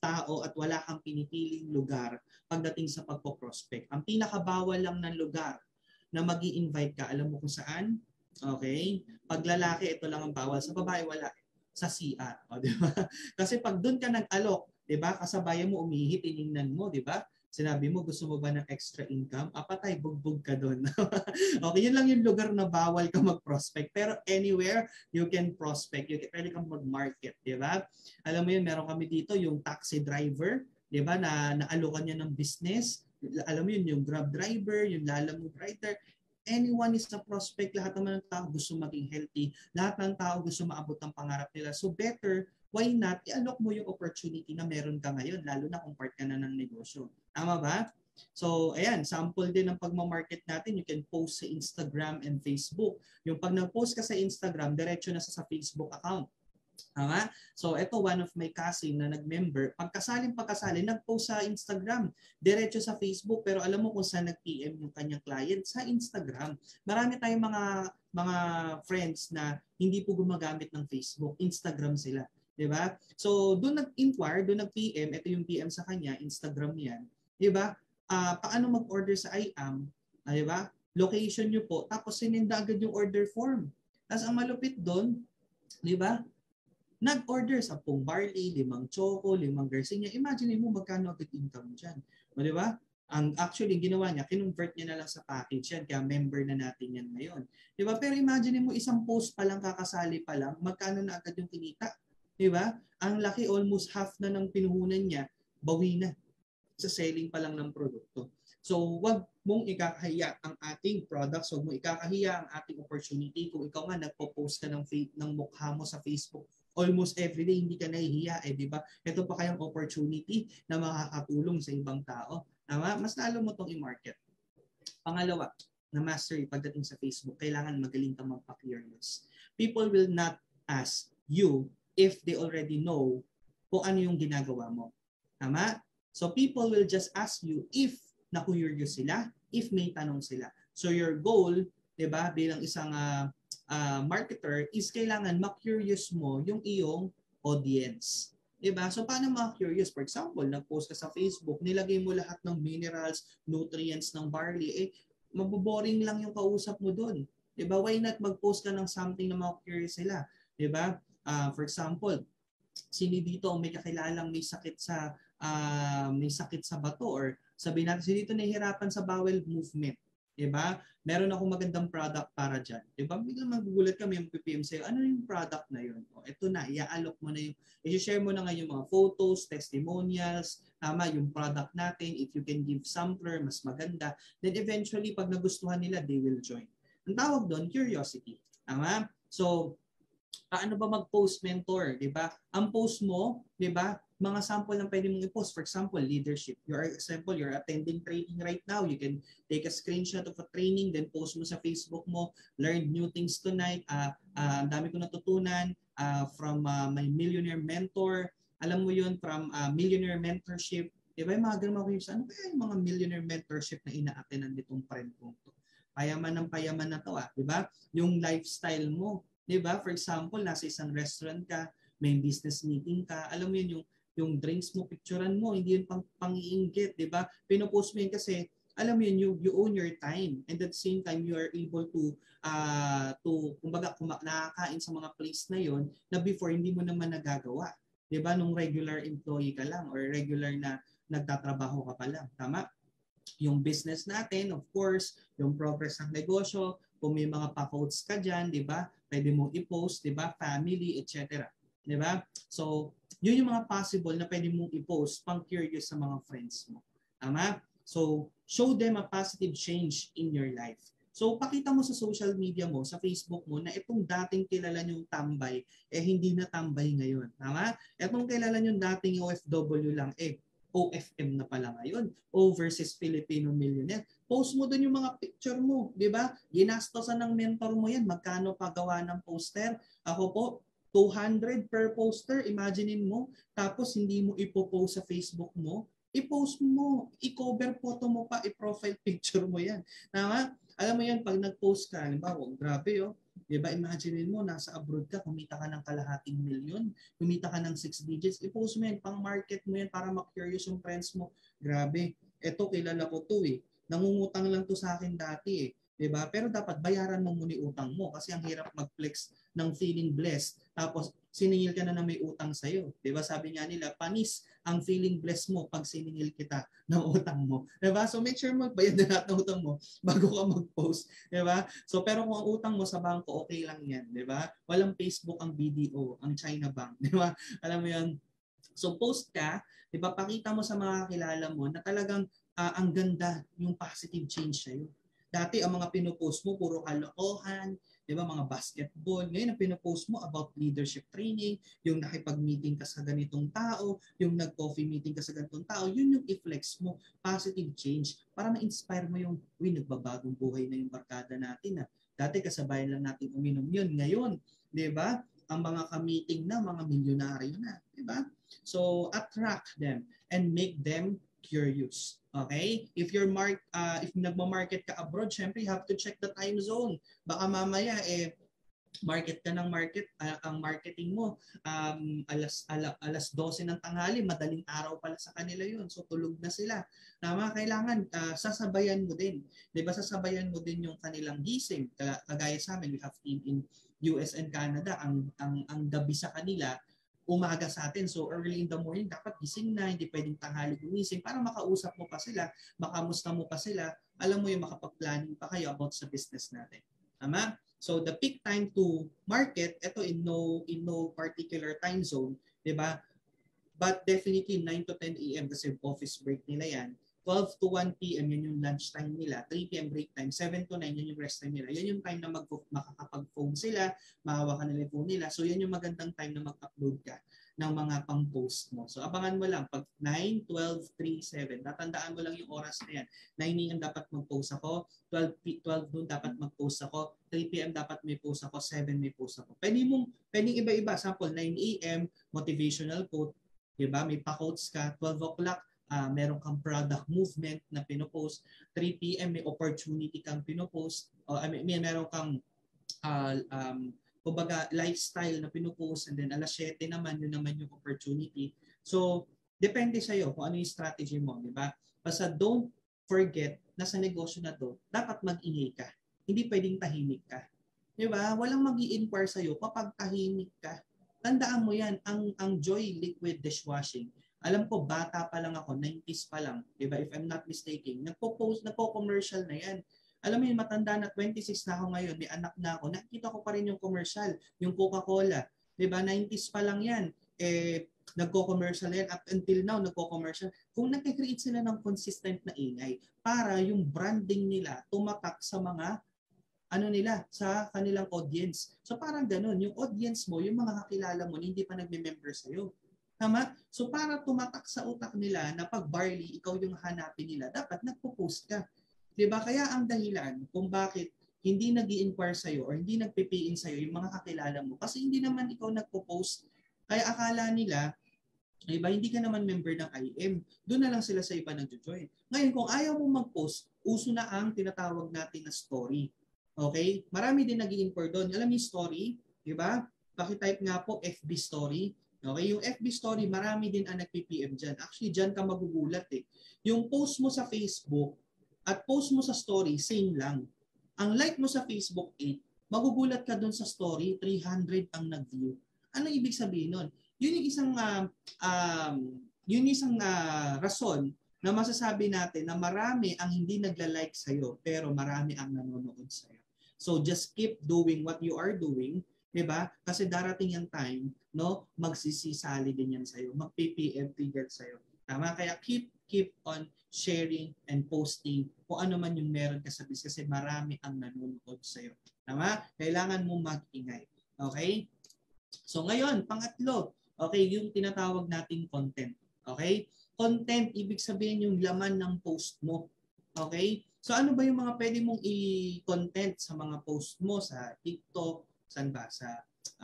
tao at wala kang pinipiling lugar pagdating sa pagpo-prospect. Ang pinakabawal lang ng lugar na magi-invite ka, alam mo kung saan? Okay? Pag lalaki, ito lang ang bawal. Sa babae, wala. Sa C R. O, di ba? Kasi pag doon ka nag-alok, di ba? Kasabayan mo, umihi, tiningnan mo, di ba? Sinabi mo, gusto mo ba ng extra income? Apatay, bugbog ka doon. Okay, yun lang yung lugar na bawal ka mag-prospect. Pero anywhere, you can prospect. You can, pwede kang mag-market, di ba? Alam mo yun, meron kami dito, yung taxi driver, di ba, na naalokan niya ng business. Alam mo yun, yung grab driver, yung lalamove rider, anyone is a prospect. Lahat naman ng tao gusto maging healthy. Lahat ng tao gusto maabot ng pangarap nila. So better, why not, i-alok mo yung opportunity na meron ka ngayon, lalo na kung part ka na ng negosyo. Tama ba? So, ayan, sample din ng pagmamarket natin. You can post sa Instagram and Facebook. Yung pag nag-post ka sa Instagram, diretso na sa, sa Facebook account. Tama? So, ito one of my cousin na nag-member. Pagkasaling pagkasali, nag-post sa Instagram. Diretso sa Facebook. Pero alam mo kung saan nag-P M yung kanyang client? Sa Instagram. Marami tayong mga, mga friends na hindi po gumagamit ng Facebook. Instagram sila. Diba? So, doon nag-inquire, doon nag-P M. Ito yung P M sa kanya. Instagram yan. Diba? Uh, paano mag-order sa I A M? Uh, diba? Location nyo po. Tapos sininda agad yung order form. Tapos ang malupit doon, diba? Nag-order sa pong barley, limang choco, limang garcinia. Imagine mo magkano agad income dyan. O, di ba? Ang actually ginawa niya, kinonvert niya na lang sa package yan, kaya member na natin yan ngayon. Di ba? Pero imagine mo isang post pa lang, kakasali pa lang, magkano na agad yung kinita. Di ba? Ang laki, almost half na ng pinuhunan niya, bawi na sa selling pa lang ng produkto. So, wag mong ikakahiya ang ating products, wag mong ikakahiya ang ating opportunity. Kung ikaw nga nagpo-post ka ng, ng mukha mo sa Facebook, almost everyday, hindi ka nahihiya, eh, di ba? Ito pa kayang opportunity na makakatulong sa ibang tao. Tama? Mas lalo mo itong i-market. Pangalawa, na mastery pagdating sa Facebook, kailangan magaling ka magpa-curious. People will not ask you if they already know kung ano yung ginagawa mo. Tama? So people will just ask you if na-curious sila, if may tanong sila. So your goal, di ba, bilang isang uh, uh, marketer is kailangan ma-curious mo yung iyong audience. Diba? So paano ma-curious? For example, nag-post ka sa Facebook, nilagay mo lahat ng minerals, nutrients ng barley, eh maboboring lang yung kausap mo doon. Diba? Why not mag-post ka ng something na ma-curious sila? Diba? Uh, for example, sino dito may kakilalang may sakit sa uh, may sakit sa bato, or sabihin natin sino dito nahihirapan sa bowel movement. Diba? Meron akong magandang product para dyan. Diba? Biglang magugulat kami yung P P M sa'yo, ano yung product na yun? O, ito na, i-alok mo na yung, i-share mo na ngayon yung mga photos, testimonials, tama, yung product natin, if you can give sampler, mas maganda. Then eventually, pag nagustuhan nila, they will join. Ang tawag doon, curiosity. Tama? So, paano ba mag-post mentor? Diba? Ang post mo, diba? Mga sample ng pwede mong i-post. For example, leadership. Your example, you're attending training right now. You can take a screenshot of a training, then post mo sa Facebook mo. Learn new things tonight. Uh, uh, dami ko natutunan uh, from uh, my millionaire mentor. Alam mo yun, from uh, millionaire mentorship. Diba? Yung mga ganun mga ano kaya yung mga millionaire mentorship na ina-attendan nitong friend ko? Payaman ng payaman na to. Ah. Diba? Yung lifestyle mo. Diba? For example, nasa isang restaurant ka, may business meeting ka. Alam mo yun, yung yung drinks mo, picturean mo, hindi yun pang pang-iinggit, di ba? Pinopost mo yun kasi, alam mo yun, you, you own your time, and at the same time, you are able to, uh, to kumbaga, kuma- nakakain sa mga place na yun, na before, hindi mo naman nagagawa. Di ba? Nung regular employee ka lang, or regular na nagtatrabaho ka pa lang. Tama? Yung business natin, of course, yung progress ng negosyo, kung may mga pa-quotes ka dyan, di ba? Pwede mong i-post, di ba? Family, et cetera. Di ba? So, yun yung mga possible na pwede mong i-post pang curious sa mga friends mo. Tama? So, show them a positive change in your life. So, pakita mo sa social media mo, sa Facebook mo, na itong dating kilala nyong tambay, eh hindi na tambay ngayon. Tama? Itong kilala nyong dating O F W lang, eh O F M na pala ngayon. O versus Filipino millionaire. Post mo dun yung mga picture mo. Di ba? Ginastosan ng mentor mo yan. Magkano pagawa ng poster? Ako po, two hundred per poster, imaginein mo, tapos hindi mo ipopost sa Facebook mo, i-post mo, i-cover photo mo pa, i-profile picture mo yan. Tama? Alam mo yan, pag nag-post ka, halimbawa, grabe oh, Diba? Imagine mo, nasa abroad ka, kumita ka ng kalahating milyon, kumita ka ng six digits, i-post mo yan, pang market mo yan para ma-curious yung friends mo. Grabe. Eto, kilala ko to eh. Nangungutang lang to sa akin dati eh. Diba? Pero dapat bayaran mo muna yung utang mo kasi ang hirap mag-flex ng feeling blessed. Tapos, siningil ka na na may utang sa'yo. Diba? Sabi nga nila, panis ang feeling blessed mo pag siningil kita ng utang mo. Diba? So, make sure mo bayad na lahat ng utang mo bago ka mag-post. Diba? So, pero kung ang utang mo sa bangko, okay lang yan. Diba? Walang Facebook ang B D O, ang China Bank. Diba? Alam mo yun? So, post ka, diba? Pakita mo sa mga kilala mo na talagang uh, ang ganda yung positive change sa'yo. Dati, ang mga pinopost mo, puro kalokohan, di ba, mga basketball. Ngayon, ang pinopost mo about leadership training, yung nakipag-meeting ka sa ganitong tao, yung nag-coffee meeting ka sa ganitong tao, yun yung i-flex mo, positive change, para ma-inspire mo yung, uy, nagbabagong buhay na yung barkada natin. Ah. Dati, kasabayan lang natin uminom yun. Ngayon, di ba, ang mga ka-meeting na, mga milyonaryo na. Di ba? So, attract them and make them curious. Okay? If you're mark uh, if nagma-market ka abroad, syempre you have to check the time zone. Baka mamaya eh market ka ng market, uh, ang marketing mo um, alas, ala, alas dose ng tanghali, madaling araw pala sa kanila yun. So tulog na sila. Tama, kailangan uh, sasabayan mo din. 'Di ba? Sasabayan mo din yung kanilang gising. Kagaya sa amin, we have team in U S and Canada. Ang ang ang gabi sa kanila umaga sa atin. So early in the morning, dapat gising na, hindi pwedeng tanghali gumising para makausap mo pa sila, makamusta mo pa sila, alam mo yung makapag-planning pa kayo about sa business natin. Tama? So the peak time to market, ito in no in no particular time zone, 'di ba? But definitely nine to ten A M kasi office break nila yan. twelve to one P M yun yung lunch time nila, three P M break time, seven to nine yun yung rest time nila. Yan yung time na mag makakapag-phone sila, mahawakan nila yung phone nila. So yan yung magandang time na mag-upload ka ng mga pang-post mo. So abangan mo lang, pag nine, twelve, three, seven, tatandaan mo lang yung oras na yan. nine A M dapat mag-post ako, twelve, twelve noon dapat mag-post ako, three P M dapat may post ako, seven may post ako. Pwede mong, pwedeng iba-iba. Sample, nine A M, motivational quote, diba? May pa-quotes ka, twelve o'clock, uh, meron kang product movement na pinopost, three P M may opportunity kang pinopost, o I mean, may meron kang uh, um, kumbaga lifestyle na pinopost, and then alas siyete naman, yun naman yung opportunity. So, depende sa'yo kung ano yung strategy mo, di ba? Basta don't forget na sa negosyo na to, dapat mag-ingay ka. Hindi pwedeng tahimik ka. Di ba? Walang mag-i-inquire sa'yo kapag tahimik ka. Tandaan mo yan, ang, ang Joy Liquid Dishwashing, alam ko, bata pa lang ako, nineties pa lang, di ba? If I'm not mistaken, nagpo-post, nagpo-commercial na yan. Alam mo yung matanda na, twenty-six na ako ngayon, may anak na ako, nakikita ko pa rin yung commercial, yung Coca-Cola. Diba? nineties pa lang yan. Eh, nagko-commercial yan. Up until now, nagko-commercial. Kung nag-create sila ng consistent na ingay, para yung branding nila tumatak sa mga ano nila, sa kanilang audience. So parang ganun, yung audience mo, yung mga kakilala mo, hindi pa nagme-member sa'yo. Tama? So para tumatak sa utak nila na pag barley, ikaw yung hanapin nila, dapat nagpo-post ka. Diba? Kaya ang dahilan kung bakit hindi nag-i-inquire sa'yo or hindi nagpe-pay in sa'yo yung mga kakilala mo kasi hindi naman ikaw nagpo-post. Kaya akala nila, diba, hindi ka naman member ng I M. Doon na lang sila sa iba nag-join. Ngayon, kung ayaw mo mag-post, uso na ang tinatawag natin na story. Okay? Marami din nag-i-inquire doon. Alam niyo story? Diba? Paki-type nga po F B story. Okay? Yung F B story, marami din ang nag-P P M dyan. Actually, dyan ka magugulat eh. Yung post mo sa Facebook, at post mo sa story, same lang. Ang like mo sa Facebook, eight. Magugulat ka dun sa story, three hundred ang nag-view. Ano ibig sabihin nun? Yun yung isang, uh, um, yun yung isang uh, rason na masasabi natin na marami ang hindi nagla-like sa'yo, pero marami ang nanonood sa'yo. So just keep doing what you are doing, diba? Kasi darating yung time, no, magsisisali din yan sa'yo, mag-P P M trigger sa'yo. Tama? Kaya keep, keep on sharing and posting kung ano man yung meron ka sa business kasi marami ang nanonood sa'yo. Tama? Kailangan mo mag-ingay. Okay? So ngayon, pangatlo, okay, yung tinatawag nating content. Okay? Content, ibig sabihin yung laman ng post mo. Okay? So ano ba yung mga pwede mong i-content sa mga post mo sa TikTok, saan ba? Sa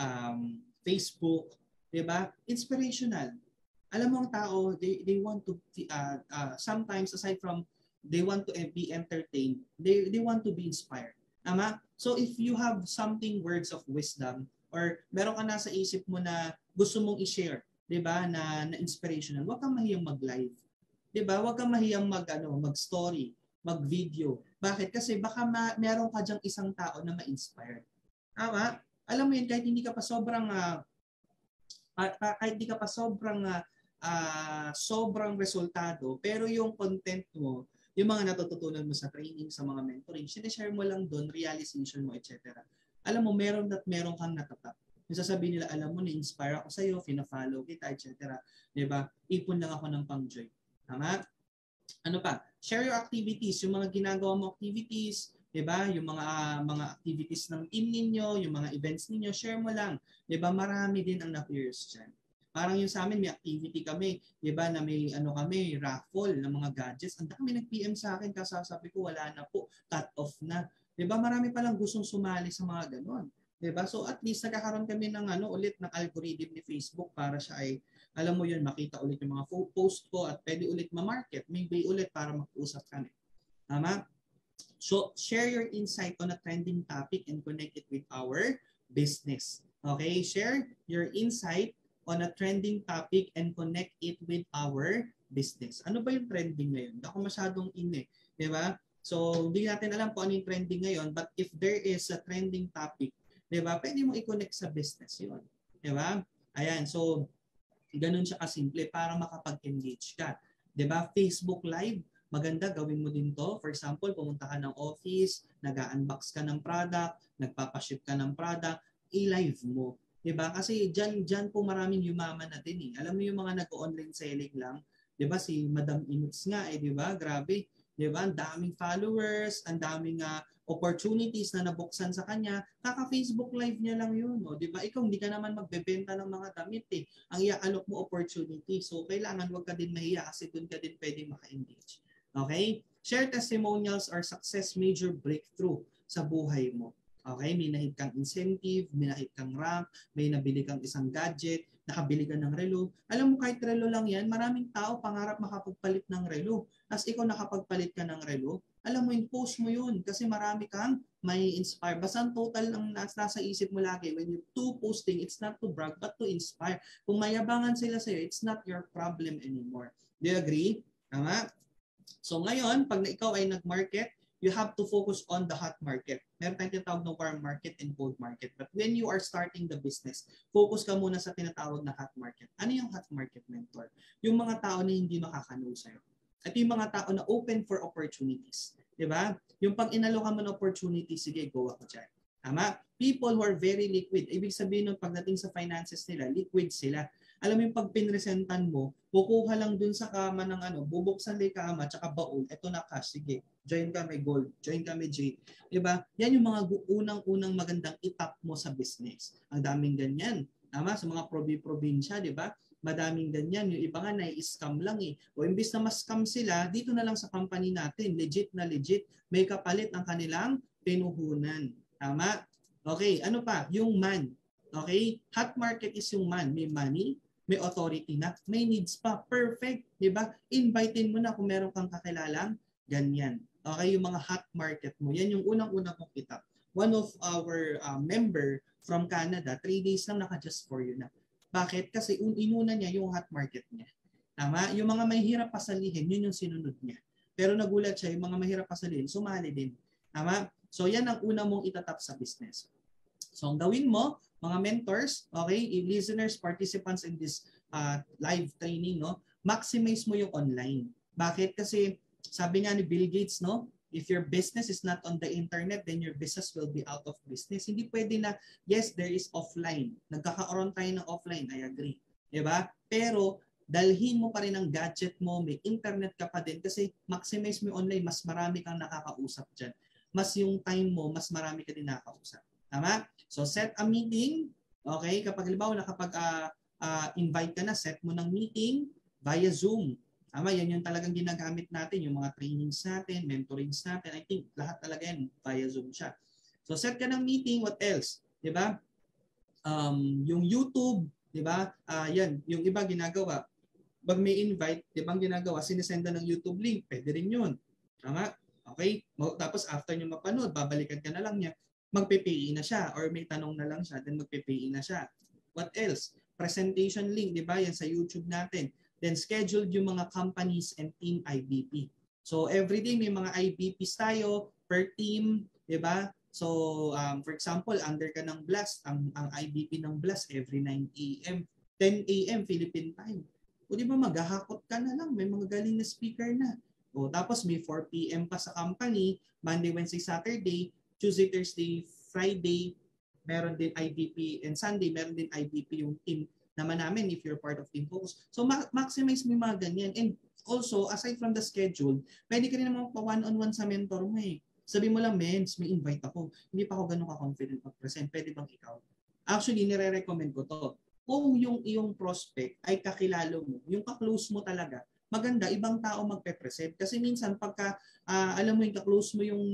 um, Facebook, diba? Inspirational. Alam mo ang tao, they, they want to, uh, uh, sometimes aside from they want to be entertained, they, they want to be inspired. Tama? So if you have something words of wisdom or meron ka na sa isip mo na gusto mong i-share, 'di ba, na, na inspirational, huwag kang mahiyang mag-live. 'Di ba? Huwag kang mahiyang mag ano, mag-story, mag-video. Bakit? Kasi baka ma- meron ka diyang isang tao na ma-inspire. Tama? Alam mo yun, kahit hindi ka pa sobrang uh, kahit hindi ka pa sobrang uh, uh, sobrang resultado, pero yung content mo, yung mga natututunan mo sa training, sa mga mentoring, sinishare mo lang doon, realization mo, et cetera. Alam mo, meron at meron kang natatap. Yung sasabihin nila, alam mo, na-inspire ako sa'yo, fina-follow kita, et cetera. Diba? Ipon lang ako ng pang-joy. Tama? Ano pa? Share your activities, yung mga ginagawa mo activities, 'di ba? Yung mga uh, mga activities ng team ninyo, yung mga events ninyo, share mo lang. 'Di ba? Marami din ang na-curious diyan. Parang yung sa amin may activity kami, 'di ba? Na may ano kami, raffle ng mga gadgets. Ang dami nag-P M sa akin kasi sabi ko wala na po, cut off na. 'Di ba? Marami pa lang gustong sumali sa mga ganon. 'Di ba? So at least nagkakaroon kami ng ano ulit ng algorithm ni Facebook para siya ay alam mo yun, makita ulit yung mga post ko at pwede ulit ma-market. May way ulit para mag-usap kami. Tama? So, share your insight on a trending topic and connect it with our business. Okay? Share your insight on a trending topic and connect it with our business. Ano ba yung trending ngayon? Hindi ako masyadong in eh. Diba? So, hindi natin alam kung ano yung trending ngayon, but if there is a trending topic, diba, pwede mo i-connect sa business yun. Diba? Ayan. So, ganun siya kasimple para makapag-engage ka. 'Di ba? Facebook Live, maganda gawin mo din 'to. For example, pumunta ka ng office, nag-unbox ka ng product, nagpapa-ship ka ng product, i-live mo. 'Di ba? Kasi diyan diyan po maraming yumaman na din eh. Alam mo yung mga nag-online selling lang, 'di ba? Si Madam Inuts nga eh, 'di ba? Grabe. 'Di ba? Ang daming followers, ang daming uh, opportunities na nabuksan sa kanya, kaka-Facebook live niya lang yun. O, di ba? Ikaw, hindi ka naman magbebenta ng mga damit eh. Ang iaalok mo opportunity. So, kailangan wag ka din mahiya kasi doon ka din pwede maka-engage. Okay? Share testimonials or success major breakthrough sa buhay mo. Okay? May nahit kang incentive, may nahit kang rank, may nabili kang isang gadget, nakabili ka ng relo. Alam mo, kahit relo lang yan, maraming tao pangarap makapagpalit ng relo. As ikaw nakapagpalit ka ng relo, alam mo, post mo yun kasi marami kang may inspire. Basta ang total ng nasa isip mo lagi, when you do posting, it's not to brag but to inspire. Kung mayabangan sila sa'yo, it's not your problem anymore. Do you agree? Tama? So ngayon, pag na ikaw ay nag-market, you have to focus on the hot market. Meron tayong tinatawag na warm market and cold market. But when you are starting the business, focus ka muna sa tinatawag na hot market. Ano yung hot market, mentor? Yung mga tao na hindi makakano sa'yo. At yung mga tao na open for opportunities. Diba? Yung pag inalokan mo ng opportunity, sige, go ako dyan. Tama? People who are very liquid. Ibig sabihin nung pagdating sa finances nila, liquid sila. Alam mo yung pag pinresentan mo, kukuha lang dun sa kama ng ano, bubuksan lang yung kama, tsaka baon, eto na cash, sige, join kami gold, join kami J. Diba? Yan yung mga unang-unang magandang itap mo sa business. Ang daming ganyan. Tama? Sa mga probi-probinsya, diba? Madaming ganyan. Yung iba nga na-scam lang eh. O imbis na mas-scam sila, dito na lang sa company natin, legit na legit, may kapalit ang kanilang pinuhunan. Tama? Okay, ano pa? Yung man. Okay? Hot market is yung man. May money, may authority na, may needs pa. Perfect. Diba? Invitein mo na kung meron kang kakilalang ganyan. Okay? Yung mga hot market mo. Yan yung unang-unang kong kita. One of our uh, member from Canada, three days lang naka-just for you na. Bakit? Kasi inuna niya yung hot market niya. Tama? Yung mga mahirap pasalihin, yun yung sinunod niya. Pero nagulat siya, yung mga mahirap pasalihin, sumali din. Tama? So yan ang una mong itatap sa business. So ang gawin mo, mga mentors, okay, listeners, participants in this uh, live training, no, maximize mo yung online. Bakit? Kasi sabi nga ni Bill Gates, no, if your business is not on the internet, then your business will be out of business. Hindi pwede na, yes, there is offline. Nagkakaroon tayo ng offline, I agree. Diba? Pero, dalhin mo pa rin ang gadget mo, may internet ka pa din, kasi maximize mo yung online, mas marami kang nakakausap dyan. Mas yung time mo, mas marami ka din nakakausap. Tama? So, set a meeting. Okay? Kapag halimbawa, nakapag uh, uh, invite ka na, set mo ng meeting via Zoom. Tama, yan yung talagang ginagamit natin, yung mga trainings natin, mentorings natin. I think lahat talaga yan via Zoom siya. So set ka ng meeting, what else? 'Di ba? Um, yung YouTube, 'di ba? Ah, uh, yan, yung iba ginagawa. Pag may invite, 'di ba, ginagawa, sinesenda ng YouTube link, pwede rin 'yun. Tama? Okay? Tapos after nyo mapanood, babalikan ka na lang niya, magpe-pay na siya or may tanong na lang siya, then magpe-pay na siya. What else? Presentation link, di ba? Yan sa YouTube natin. Then scheduled yung mga companies and team I B P. So everyday may mga I B Ps tayo per team, di ba? So um, for example, under ka ng Blast, ang, ang I B P ng Blast every nine A M, ten A M Philippine time. O di ba maghahakot ka na lang, may mga galing na speaker na. O tapos may four P M pa sa company, Monday, Wednesday, Saturday, Tuesday, Thursday, Friday, meron din I B P, and Sunday meron din I B P yung team naman namin if you're part of Team Focus. So ma- maximize mo yung mga ganyan. And also, aside from the schedule, pwede ka rin naman pa one-on-one sa mentor mo eh. Sabi mo lang, Mens, may invite ako. Hindi pa ako ganun ka-confident mag-present. Pwede bang ikaw? Actually, nire-recommend ko to. Kung yung iyong prospect ay kakilalo mo, yung ka-close mo talaga, maganda, ibang tao magpe-present. Kasi minsan, pagka uh, alam mo yung ka-close mo yung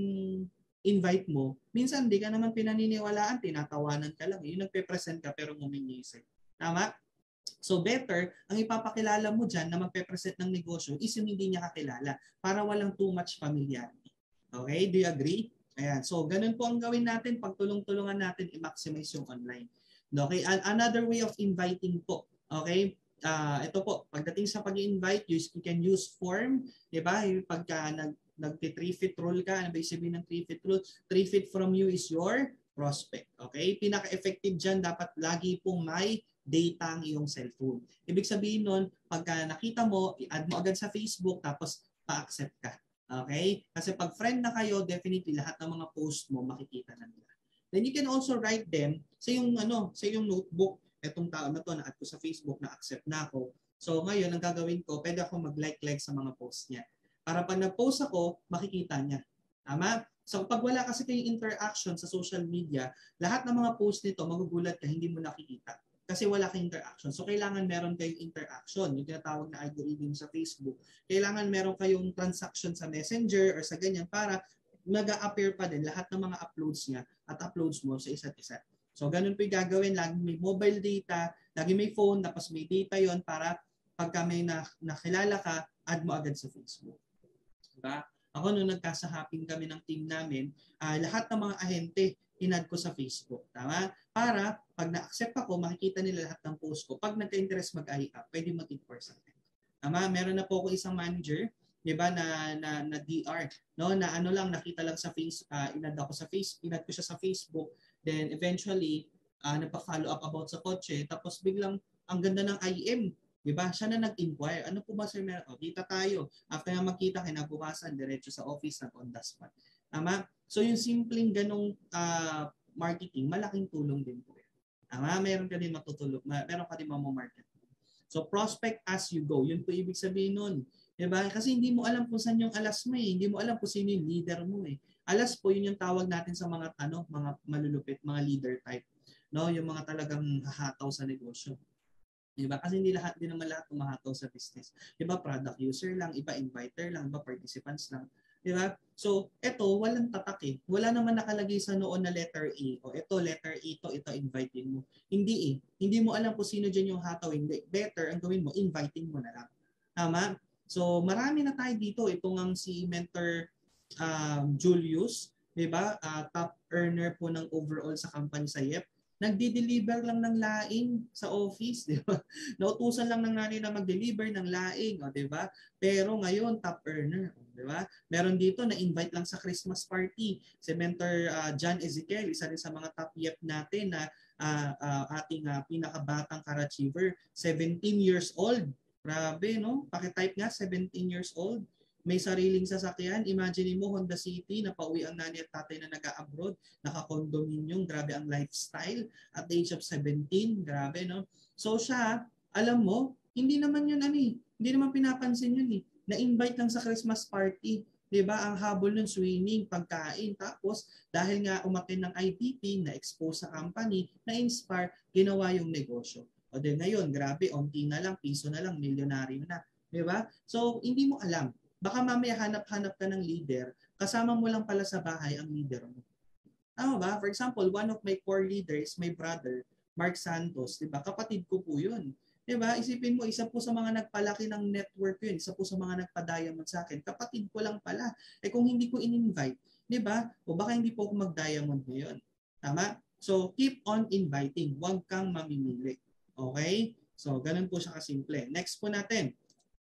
invite mo, minsan di ka naman pinaniniwalaan, tinatawanan ka lang. Yung nagpe-present ka pero ngumingisip. Tama? So better, ang ipapakilala mo dyan na magpe-present ng negosyo is yung hindi niya kakilala para walang too much familiarity. Okay? Do you agree? Ayan. So ganun po ang gawin natin. Pagtulong-tulungan natin, i-maximize yung online. Okay? And another way of inviting po. Okay? Uh, ito po, pagdating sa pag-invite, you, you can use form. Diba? Pagka nag, nag-three feet rule ka, ano ba yung sabihin ng three feet rule? three feet from you is your prospect. Okay? Pinaka-effective dyan, dapat lagi pong may data ang iyong cellphone. Ibig sabihin nun, pagka nakita mo, i-add mo agad sa Facebook, tapos pa-accept ka. Okay? Kasi pag friend na kayo, definitely lahat ng mga post mo makikita na nila. Then you can also write them sa yung ano, sa yung notebook. Etong tao na to, na-add ko sa Facebook, na-accept na ako. So ngayon, ang gagawin ko, pwede ako mag-like-like sa mga post niya. Para pag nag-post ako, makikita niya. Tama? So pag wala kasi kayong interaction sa social media, lahat ng mga post nito, magugulat ka, hindi mo nakikita. Kasi wala kang interaction. So kailangan meron kayong interaction, yung tinatawag na algorithm sa Facebook. Kailangan meron kayong transaction sa Messenger or sa ganyan para mag-a-appear pa din lahat ng mga uploads niya at uploads mo sa isa't isa. So ganun po yung gagawin. Lagi may mobile data, lagi may phone, tapos may data yon para pagka may na, nakilala ka, add mo agad sa Facebook. Diba? Ako nung nagkasahaping kami ng team namin, uh, lahat ng mga ahente, in-add ko sa Facebook. Tama? Para pag na-accept ako, makikita nila lahat ng post ko. Pag nagka-interest mag-I up, pwede mag-inquire sa akin. Tama? Meron na po ako isang manager, di ba, na, na, na D R, no? Na ano lang, nakita lang sa face, uh, in-add ako sa face, in-add ko siya sa Facebook, then eventually, uh, nagpa-follow up about sa kotse, tapos biglang, ang ganda ng I M, di ba? Siya na nag-inquire. Ano po ba sir? O, dita tayo. After nga magkita, kinabukasan, diretso sa office, nag-on the spot. Tama? So yung simpleng ganong uh, marketing, malaking tulong din po. Tama? Meron ka din matutulog, meron ka din mamamarket. So prospect as you go, yun po ibig sabihin nun. Diba? Kasi hindi mo alam kung saan yung alas mo eh. Hindi mo alam kung sino yung leader mo eh. Alas po, yun yung tawag natin sa mga ano, mga malulupit, mga leader type. No, yung mga talagang hahataw sa negosyo. Diba? Kasi hindi lahat din naman lahat umahataw sa business. Iba product user lang, iba inviter lang, iba participants lang. Diba? So, ito, walang tatak eh. Wala naman nakalagay sa noon na letter A. O ito, letter A to, ito, inviting mo. Hindi eh. Hindi mo alam kung sino dyan yung hataw. Hindi. Better, ang gawin mo, inviting mo na lang. Tama? So, marami na tayo dito. Ito nga si Mentor um, Julius, diba? Uh, top earner po ng overall sa company sa Y E P. Nagdi-deliver lang ng laing sa office, di ba? Nautusan lang ng nanay na mag-deliver ng laing, o, di ba? Pero ngayon, top earner, di ba? Meron dito na invite lang sa Christmas party. Si Mentor uh, John Ezekiel, isa rin sa mga top Y E P natin na uh, uh, ating uh, pinakabatang car-achiever, seventeen years old. Grabe, no? Pakitype nga, seventeen years old. May sariling sasakyan. Imagine mo, Honda City, na pauwi ang nanay at tatay na nag-a-abroad, naka-condominium, grabe ang lifestyle. At the age of seventeen, grabe, no? So siya, alam mo, hindi naman yun, ano eh, hindi naman pinapansin yun eh. Na-invite lang sa Christmas party. Diba? Ang habol nun, swimming, pagkain. Tapos, dahil nga umakin ng I B P, na-expose sa company, na-inspire, ginawa yung negosyo. O din ngayon, grabe, onti na lang, piso na lang, milyonaryo na. Diba? So, hindi mo alam. Baka mamaya hanap-hanap ka ng leader, kasama mo lang pala sa bahay ang leader mo. Tama ba? For example, one of my core leaders, my brother, Mark Santos, di ba? Kapatid ko po yun. Diba? Isipin mo, isa po sa mga nagpalaki ng network yun, isa po sa mga nagpa-diamond sa akin, kapatid ko lang pala. Eh kung hindi ko in-invite, diba? O baka hindi po ako mag-diamond ngayon. Tama? So, keep on inviting. Huwag kang mamimili. Okay? So, ganun po siya kasimple. Next po natin.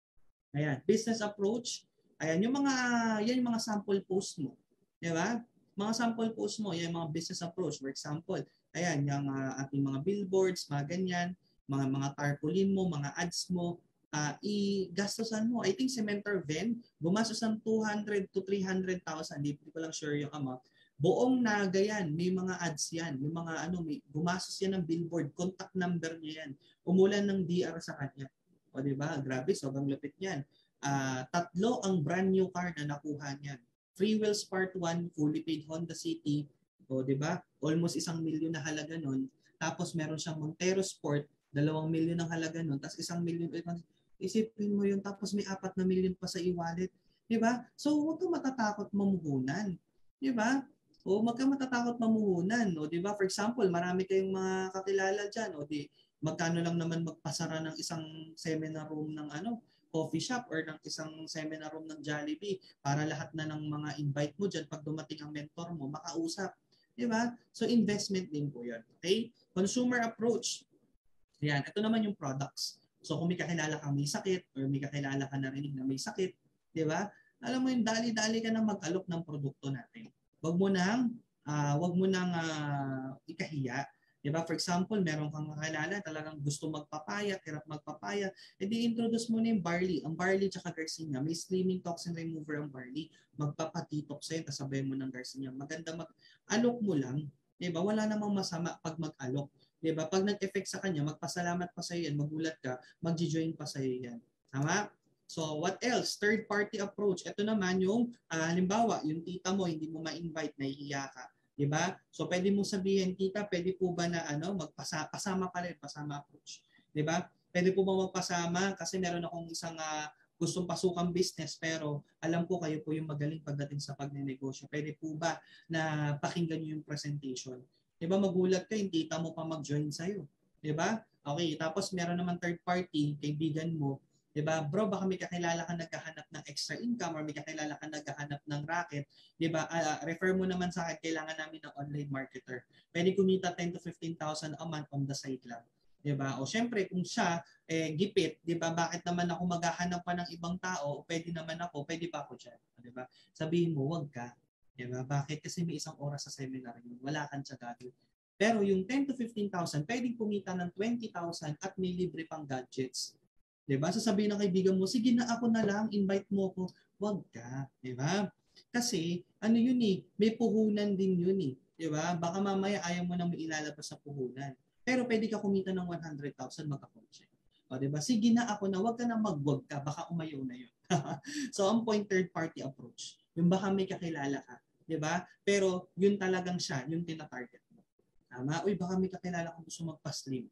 Ayan, business approach. Ayan, yung mga, yan yung mga sample post mo. Diba? Mga sample post mo, yan yung mga business approach. For example, ayan, yung uh, ating mga billboards, mga ganyan, mga mga tarpaulin mo, mga ads mo, uh, i-gastosan mo. I think si Mentor Ven, gumastos ng two hundred to three hundred thousand. Hindi ko lang sure yung amount. Buong Naga yan, may mga ads yan, may mga ano, may gumastos yan ng billboard, contact number niya yan. Umulan ng D R sa kanya. O diba? Grabe, sobrang lupit niyan. Uh, tatlo ang brand new car na nakuha niyan. Free Wheels Part one, fully paid Honda City. O diba? Almost isang milyon na halaga nun. Tapos meron siyang Montero Sport, dalawang milyon ang halaga nun. Tapos isang milyon. Isipin mo yun. Tapos may apat na milyon pa sa e-wallet. Diba? So huwag kang matatakot mamuhunan. Diba? O huwag kang matatakot mamuhunan. O diba? For example, marami kayong mga kakilala dyan. O di, magkano lang naman magpasara ng isang seminar room ng ano, coffee shop or ng isang seminar room ng Jollibee para lahat na ng mga invite mo dyan pag dumating ang mentor mo, makausap. Diba? So investment din po yan. Okay? Consumer approach. Yan. Ito naman yung products. So kung may kakilala ka may sakit or may kakilala ka narinig na may sakit, diba? Alam mo yung dali-dali ka na mag-alok ng produkto natin. Wag mo nang, uh, wag mo nang uh, ikahiya. Diba? For example, meron kang kakilala talagang gusto magpapayat, hirap magpapayat, edi introduce mo na yung barley. Ang barley tsaka garcinia, may slimming toxin remover ang barley. Magpapatitox sa'yo, tasabay mo ng garcinia. Maganda mag-alok mo lang. Diba? Wala namang masama pag mag-alok. Diba? Pag nag-effect sa kanya, magpasalamat pa sa'yo yan, magulat ka, mag-join pa sa'yo yan. Tama? So, what else? Third party approach. Ito naman yung, uh, halimbawa, yung tita mo, hindi mo ma-invite, nahihiya ka. Diba? So pwede mo sabihin, tita, pwede po ba na ano, magpasama pa rin, pasama approach. Diba? Pwede po ba magpasama kasi meron akong isang uh, gustong pasukang business pero alam ko kayo po yung magaling pagdating sa pagnenegosyo. Pwede po ba na pakinggan niyo yung presentation? Diba? Magulat ka, yung tita mo pa mag-join sa'yo. Diba? Okay, tapos meron naman third party, kaibigan mo, diba? Bro, baka may kakilala ka naghahanap ng extra income or may kakilala ka naghahanap ng racket, diba? Uh, refer mo naman sa akin, kailangan namin ng online marketer. Pwede kumita ten to fifteen thousand a month on the side lang. Diba? O syempre, kung siya, eh, gipit, diba? Bakit naman ako maghahanap pa ng ibang tao? Pwede naman ako, pwede pa ako dyan. Diba? Sabihin mo, wag ka. Diba? Bakit? Kasi may isang oras sa seminar yun. Wala kang tsagado. Pero yung ten to fifteen thousand, pwedeng kumita ng twenty thousand at may libre pang gadgets. Diba? Sasabihin ng kaibigan mo, sige na ako na lang, invite mo ako. Wag ka. Diba? Kasi, ano yun eh, may puhunan din yun eh. Diba? Baka mamaya ayaw mo nang may ilalabas sa puhunan. Pero pwede ka kumita ng one hundred thousand magka-coaching. O diba? Sige na ako na, wag ka na magwag ka, baka umayaw na yun. So, ang point third party approach. Yung baka may kakilala ka. Diba? Pero, yun talagang siya, yung tina-target mo. Tama? Uy, baka may kakilala kang gusto magpa-slim.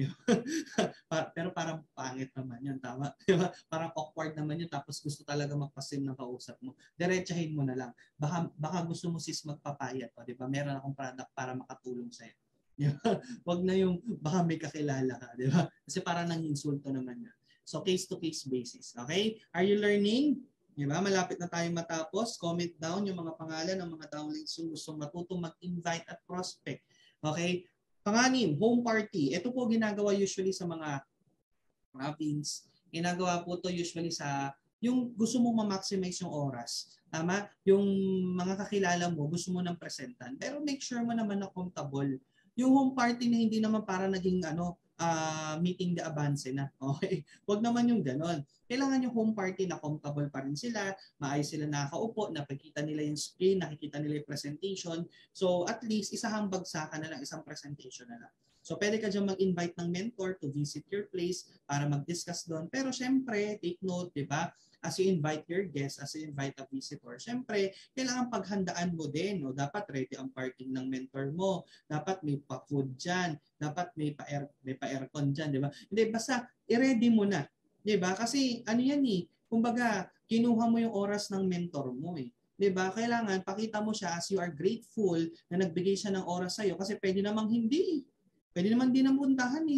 Pero parang pangit naman yun, tama? Diba? Parang awkward naman yun, tapos gusto talaga magpasim ng kausap mo. Diretsahin mo na lang. Baka, baka gusto mo sis magpapayat, o, diba? Meron akong product para makatulong sa'yo. Diba? Wag na yung baka may kakilala ka, diba? Kasi parang nang-insulto naman yun. So, case-to-case basis. Okay? Are you learning? Diba? Malapit na tayong matapos. Comment down yung mga pangalan ng mga downlinks yung gusto matutong mag-invite at prospect. Okay? Panganim, home party. Ito po ginagawa usually sa mga province. Ginagawa po to usually sa yung gusto mong ma-maximize yung oras. Tama? Yung mga kakilala mo, gusto mo nang presentan. Pero make sure mo naman na comfortable. Yung home party na hindi naman para naging ano, uh, meeting the advance na. Okay? Huwag naman yung ganon. Kailangan yung home party na comfortable pa rin sila, maayos sila nakaupo, nakikita nila yung screen, nakikita nila yung presentation. So at least isang bagsakan na lang, isang presentation na lang. So pwede ka dyan mag-invite ng mentor to visit your place para mag-discuss doon. Pero syempre, take note, di ba? As you invite your guest, as you invite a visitor, syempre, kailangan paghandaan mo din. No? Dapat ready ang parking ng mentor mo. Dapat may pa-food dyan. Dapat may pa-air, may pa-aircon dyan, di ba? Hindi, basta i-ready mo na. Diba? Kasi ano yan eh, kumbaga, kinuha mo yung oras ng mentor mo eh. Diba? Kailangan pakita mo siya as you are grateful na nagbigay siya ng oras sa'yo kasi pwede namang hindi. Pwede naman din namuntahan eh.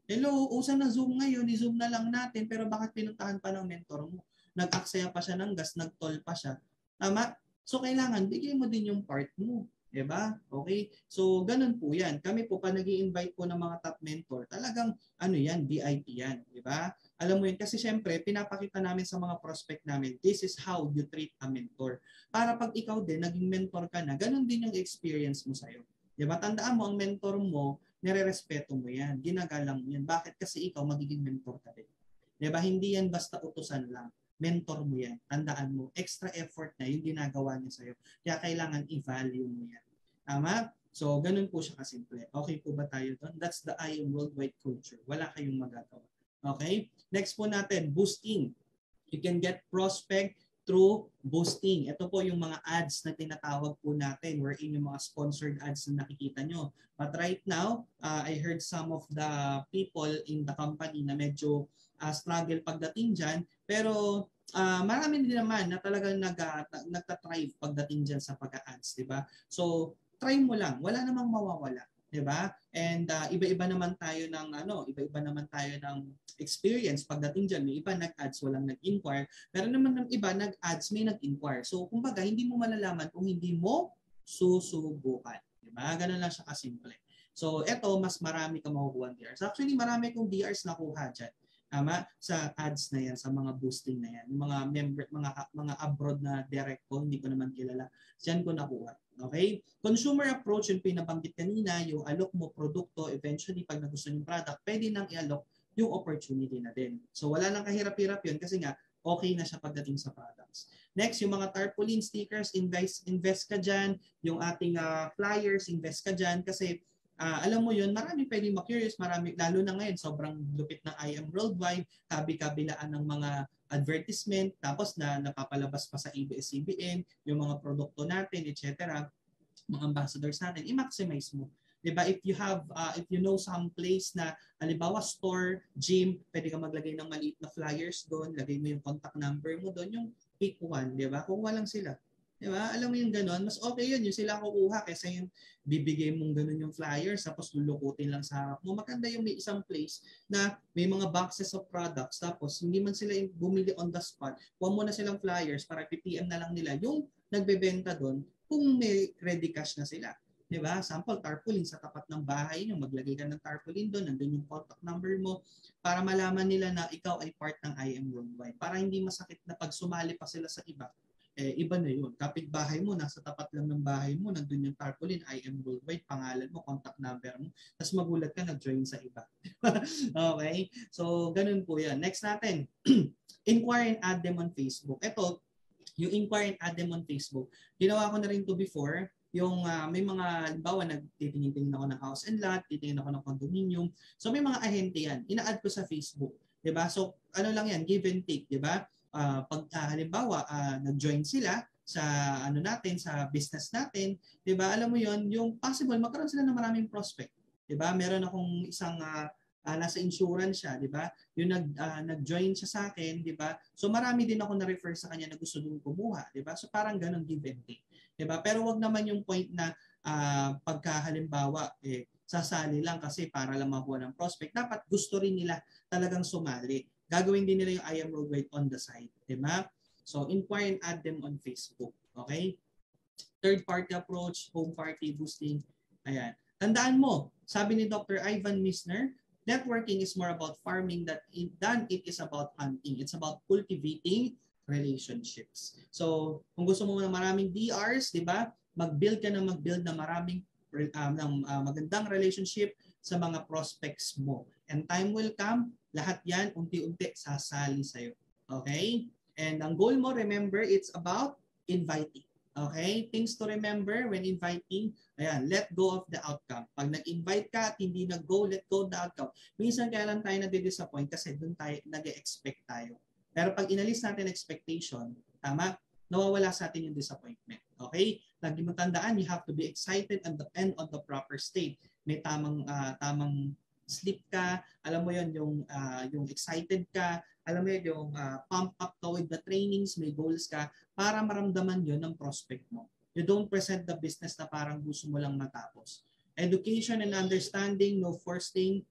Hello, usa na Zoom ngayon, i-Zoom na lang natin, pero bakit pinuntahan pa ng mentor mo? Nag-aksaya pa siya ng gas, nag-toll pa siya. Tama? So, kailangan, bigay mo din yung part mo. Diba? Okay? So, ganun po yan. Kami po, pa nag-i-invite po ng mga top mentor, talagang, ano yan, V I P yan. Diba? Alam mo yun, kasi syempre, pinapakita namin sa mga prospect namin, this is how you treat a mentor. Para pag ikaw din, naging mentor ka na, ganun din yung experience mo sa'yo. Diba? Tandaan mo, ang mentor mo, nire-respeto mo yan, ginagalang mo yan. Bakit? Kasi ikaw magiging mentor ka din. Diba? Hindi yan basta utusan lang. Mentor mo yan. Tandaan mo, extra effort na yung ginagawa niya sa'yo. Kaya kailangan i-value mo yan. Tama? So, ganun po siya kasimple. Okay po ba tayo doon? That's the I am worldwide culture. Wala kayong magagawa. Okay? Next po natin, boosting. You can get prospect through boosting. Ito po yung mga ads na tinatawag po natin, wherein yung mga sponsored ads na nakikita nyo. But right now, uh, I heard some of the people in the company na medyo uh, struggle pagdating dyan, pero uh, marami din naman na talagang nag, uh, nagtatrive pagdating dyan sa pag-ads, di ba? So, try mo lang. Wala namang mawawala. 'Di ba? And uh, iba-iba naman tayo ng ano, iba-iba naman tayo ng experience pagdating diyan. May iba nag-ads, walang nag-inquire. Pero naman ng iba nag-ads, may nag-inquire. So kumbaga hindi mo malalaman kung hindi mo susubukan. 'Di ba? Ganun lang siya kasimple. So eto, mas marami ka makukuha ng D Rs. Actually, marami kong D Rs nakuha diyan. Tama? Sa ads na yan, sa mga boosting na yan. Yung mga member, mga mga abroad na direct ko, hindi ko naman kilala. Diyan ko nakuha. Okay? Consumer approach, yung pinabanggit kanina, yung alok mo produkto, eventually pag nagustuhan yung product, pwede nang i-alok yung opportunity na din. So wala nang kahirap-hirap yun kasi nga okay na siya pagdating sa products. Next, yung mga tarpaulin stickers, invest, invest ka dyan. Yung ating uh, flyers, invest ka dyan kasi uh, alam mo yun, marami pwedeng ma-curious, marami, lalo na ngayon, sobrang lupit ng I am worldwide, kabi-kabilaan ng mga advertisement, tapos na napapalabas pa sa A B S C B N, yung mga produkto natin, et cetera, mga ambassadors natin, i-maximize mo. Diba? If you have, uh, if you know some place na, halimbawa store, gym, pwede ka maglagay ng maliit na flyers doon, lagay mo yung contact number mo doon, yung pick one, diba? Kung walang sila. Diba? Alam mo yung gano'n, mas okay yun, yung sila kukuha kaysa yung bibigay mong gano'n yung flyers tapos lulukutin lang sa harap mo. Maganda yung may isang place na may mga boxes of products tapos hindi man sila bumili on the spot, kuha mo na silang flyers para P P M na lang nila yung nagbebenta doon kung may ready cash na sila. Diba? Sample, tarpaulin sa tapat ng bahay nyo, maglagay ka ng tarpaulin doon, nandun yung contact number mo para malaman nila na ikaw ay part ng I am worldwide. Para hindi masakit na pag sumali pa sila sa iba, eh, iba na yun. Kapit-bahay mo, nasa tapat lang ng bahay mo, nandun yung tarpaulin, I am worldwide, pangalan mo, contact number mo, tapos magulat ka, nag-join sa iba. Okay? So, ganun po yan. Next natin, inquire and add them on Facebook. Ito, yung inquire and add them on Facebook, ginawa ko na rin to before, yung uh, may mga, halimbawa, nagtitingin-tingin ako ng house and lot, titingin ako ng condominium. So, may mga ahente yan. Ina-add ko sa Facebook. Diba? So, ano lang yan, give and take, diba? Uh, pag uh, halimbawa uh, nag-join sila sa ano natin sa business natin, 'di ba? Alam mo 'yon, yung possible magkaroon sila ng maraming prospect, 'di ba? Meron akong isang uh, uh, nasa insurance siya, 'di ba? Yung nag uh, nag-join siya sa akin, 'di ba? So marami din ako na-refer sa kanya na gusto dong kumuha, 'di ba? So parang ganun give and take, 'di ba? Pero wag naman yung point na uh, pagka halimbawa eh sasali lang kasi para lang makuha ng prospect. Dapat gusto rin nila talagang sumali. Gagawin din nila yung I am worldwide on the side. Diba? So, inquire and add them on Facebook. Okay? Third party approach, home party boosting. Ayan. Tandaan mo, sabi ni Doctor Ivan Misner, networking is more about farming than it is about hunting. It's about cultivating relationships. So, kung gusto mo ng maraming D Rs, di ba? Mag-build ka na mag-build na maraming um, ng uh, magandang relationship sa mga prospects mo. And time will come, lahat yan unti-unti sasali sa'yo. Okay? And ang goal mo, remember, it's about inviting. Okay? Things to remember when inviting, ayan, let go of the outcome. Pag nag-invite ka at hindi nag-go, let go of the outcome. Minsan kaya lang tayo nade-disappoint kasi doon tayo nag-expect tayo. Pero pag inalis natin expectation, tama, nawawala sa atin yung disappointment. Okay? Lagi mo tandaan, you have to be excited and, the, and on the proper state. May tamang, uh, tamang sleep ka, alam mo yon yung, uh, yung excited ka, alam mo yun, yung uh, pump up ka with the trainings, may goals ka, para maramdaman yon ng prospect mo. You don't present the business na parang gusto mo lang matapos. Education and understanding, no forcing,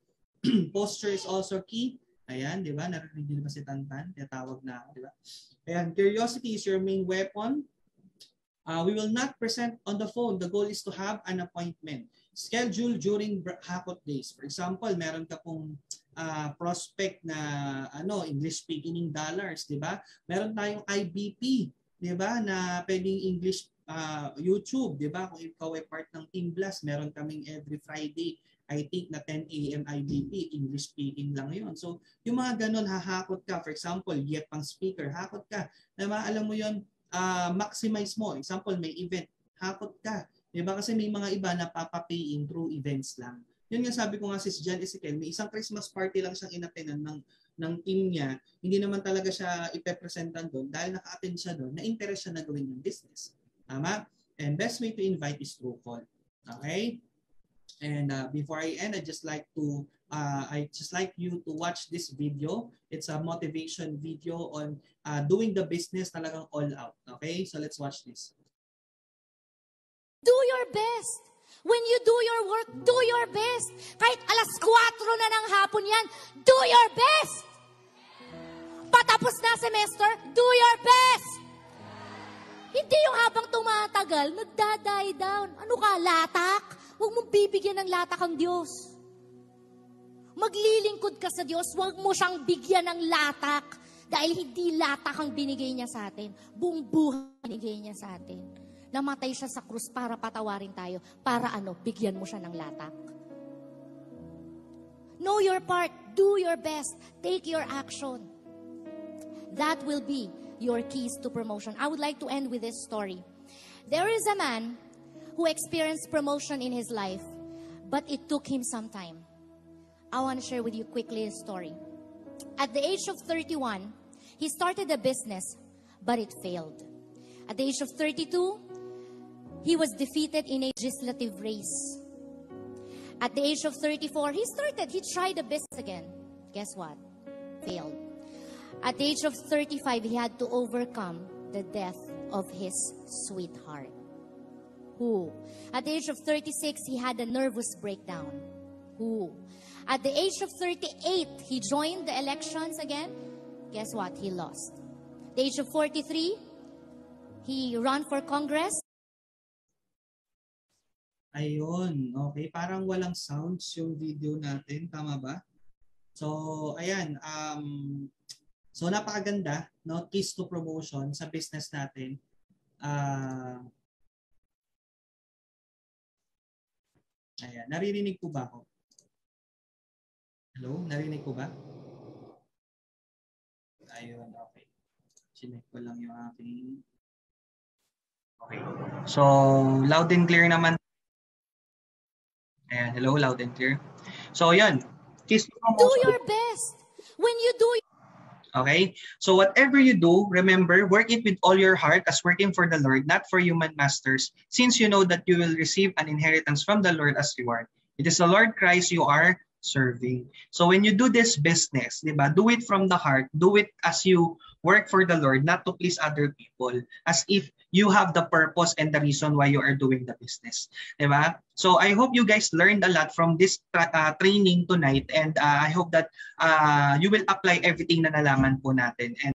Posture is also key. Ayan, di ba? Narinig niyo ba si Tantan? Tinatawag na ako, di ba? Ayan, curiosity is your main weapon. Uh, we will not present on the phone. The goal is to have an appointment. Schedule during hakot days. For example, meron ka pong uh, prospect na ano, English speaking in dollars, di ba? Meron tayong I B P, di ba? Na pwedeng English uh, YouTube, di ba? Kung ikaw ay part ng Team Blast, meron kaming every Friday, I think na ten A M I B P, English speaking lang yon. So, yung mga ganun, hahakot ka. For example, get pang speaker, hakot ka. Na alam mo yon, uh, maximize mo. Example, may event, hakot ka. Diba? Kasi may mga iba na papapaying through events lang. Yun nga sabi ko nga si John Ezekiel, may isang Christmas party lang siyang inatenan ng, ng team niya. Hindi naman talaga siya ipepresentan doon dahil naka-attend siya doon, na-interest siya na gawin yung business. Tama? And best way to invite is through call. Okay? And uh, before I end, I just like to uh, I just like you to watch this video. It's a motivation video on uh, doing the business talagang all out. Okay? So let's watch this.
Do your best. When you do your work, do your best. Kahit alas kwatro na ng hapon yan, do your best. Patapos na semester, do your best. Hindi yung habang tumatagal, nagda-die down. Ano ka, latak? Huwag mong bibigyan ng latak ang Diyos. Maglilingkod ka sa Diyos, huwag mo siyang bigyan ng latak. Dahil hindi latak ang binigay niya sa atin. Buong buhay binigay niya sa atin. Namatay siya sa krus para patawarin tayo. Para ano? Bigyan mo siya ng latak. Know your part. Do your best. Take your action. That will be your keys to promotion. I would like to end with this story. There is a man who experienced promotion in his life, but it took him some time. I want to share with you quickly his story. At the age of thirty-one, he started a business, but it failed. At the age of thirty-two, he was defeated in a legislative race. At the age of thirty-four, he started, he tried a business again. Guess what? Failed. At the age of thirty-five, he had to overcome the death of his sweetheart. Who? At the age of thirty-six, he had a nervous breakdown. Who? At the age of thirty-eight, he joined the elections again. Guess what? He lost. At the age of forty-three, he ran for Congress.
Ayun, okay. Parang walang sounds yung video natin. Tama ba? So, ayan. Um, so, napakaganda. No? Keys to promotion sa business natin. Uh, ayan. Naririnig po ba ako? Hello? Narinig ko ba? Ayun, okay. Sinek ko lang yung aking... Okay. So, loud and clear naman. Ayan, hello, loud and clear. So, yun. Keys to promotion.
Do your best. When you do...
Okay? So, whatever you do, remember, work it with all your heart as working for the Lord, not for human masters, since you know that you will receive an inheritance from the Lord as reward. It is the Lord Christ you are serving. So, when you do this business, diba, do it from the heart. Do it as you work for the Lord, not to please other people, as if you have the purpose and the reason why you are doing the business. Diba? So I hope you guys learned a lot from this tra uh, training tonight, and uh, I hope that uh, you will apply everything na nalaman po natin. And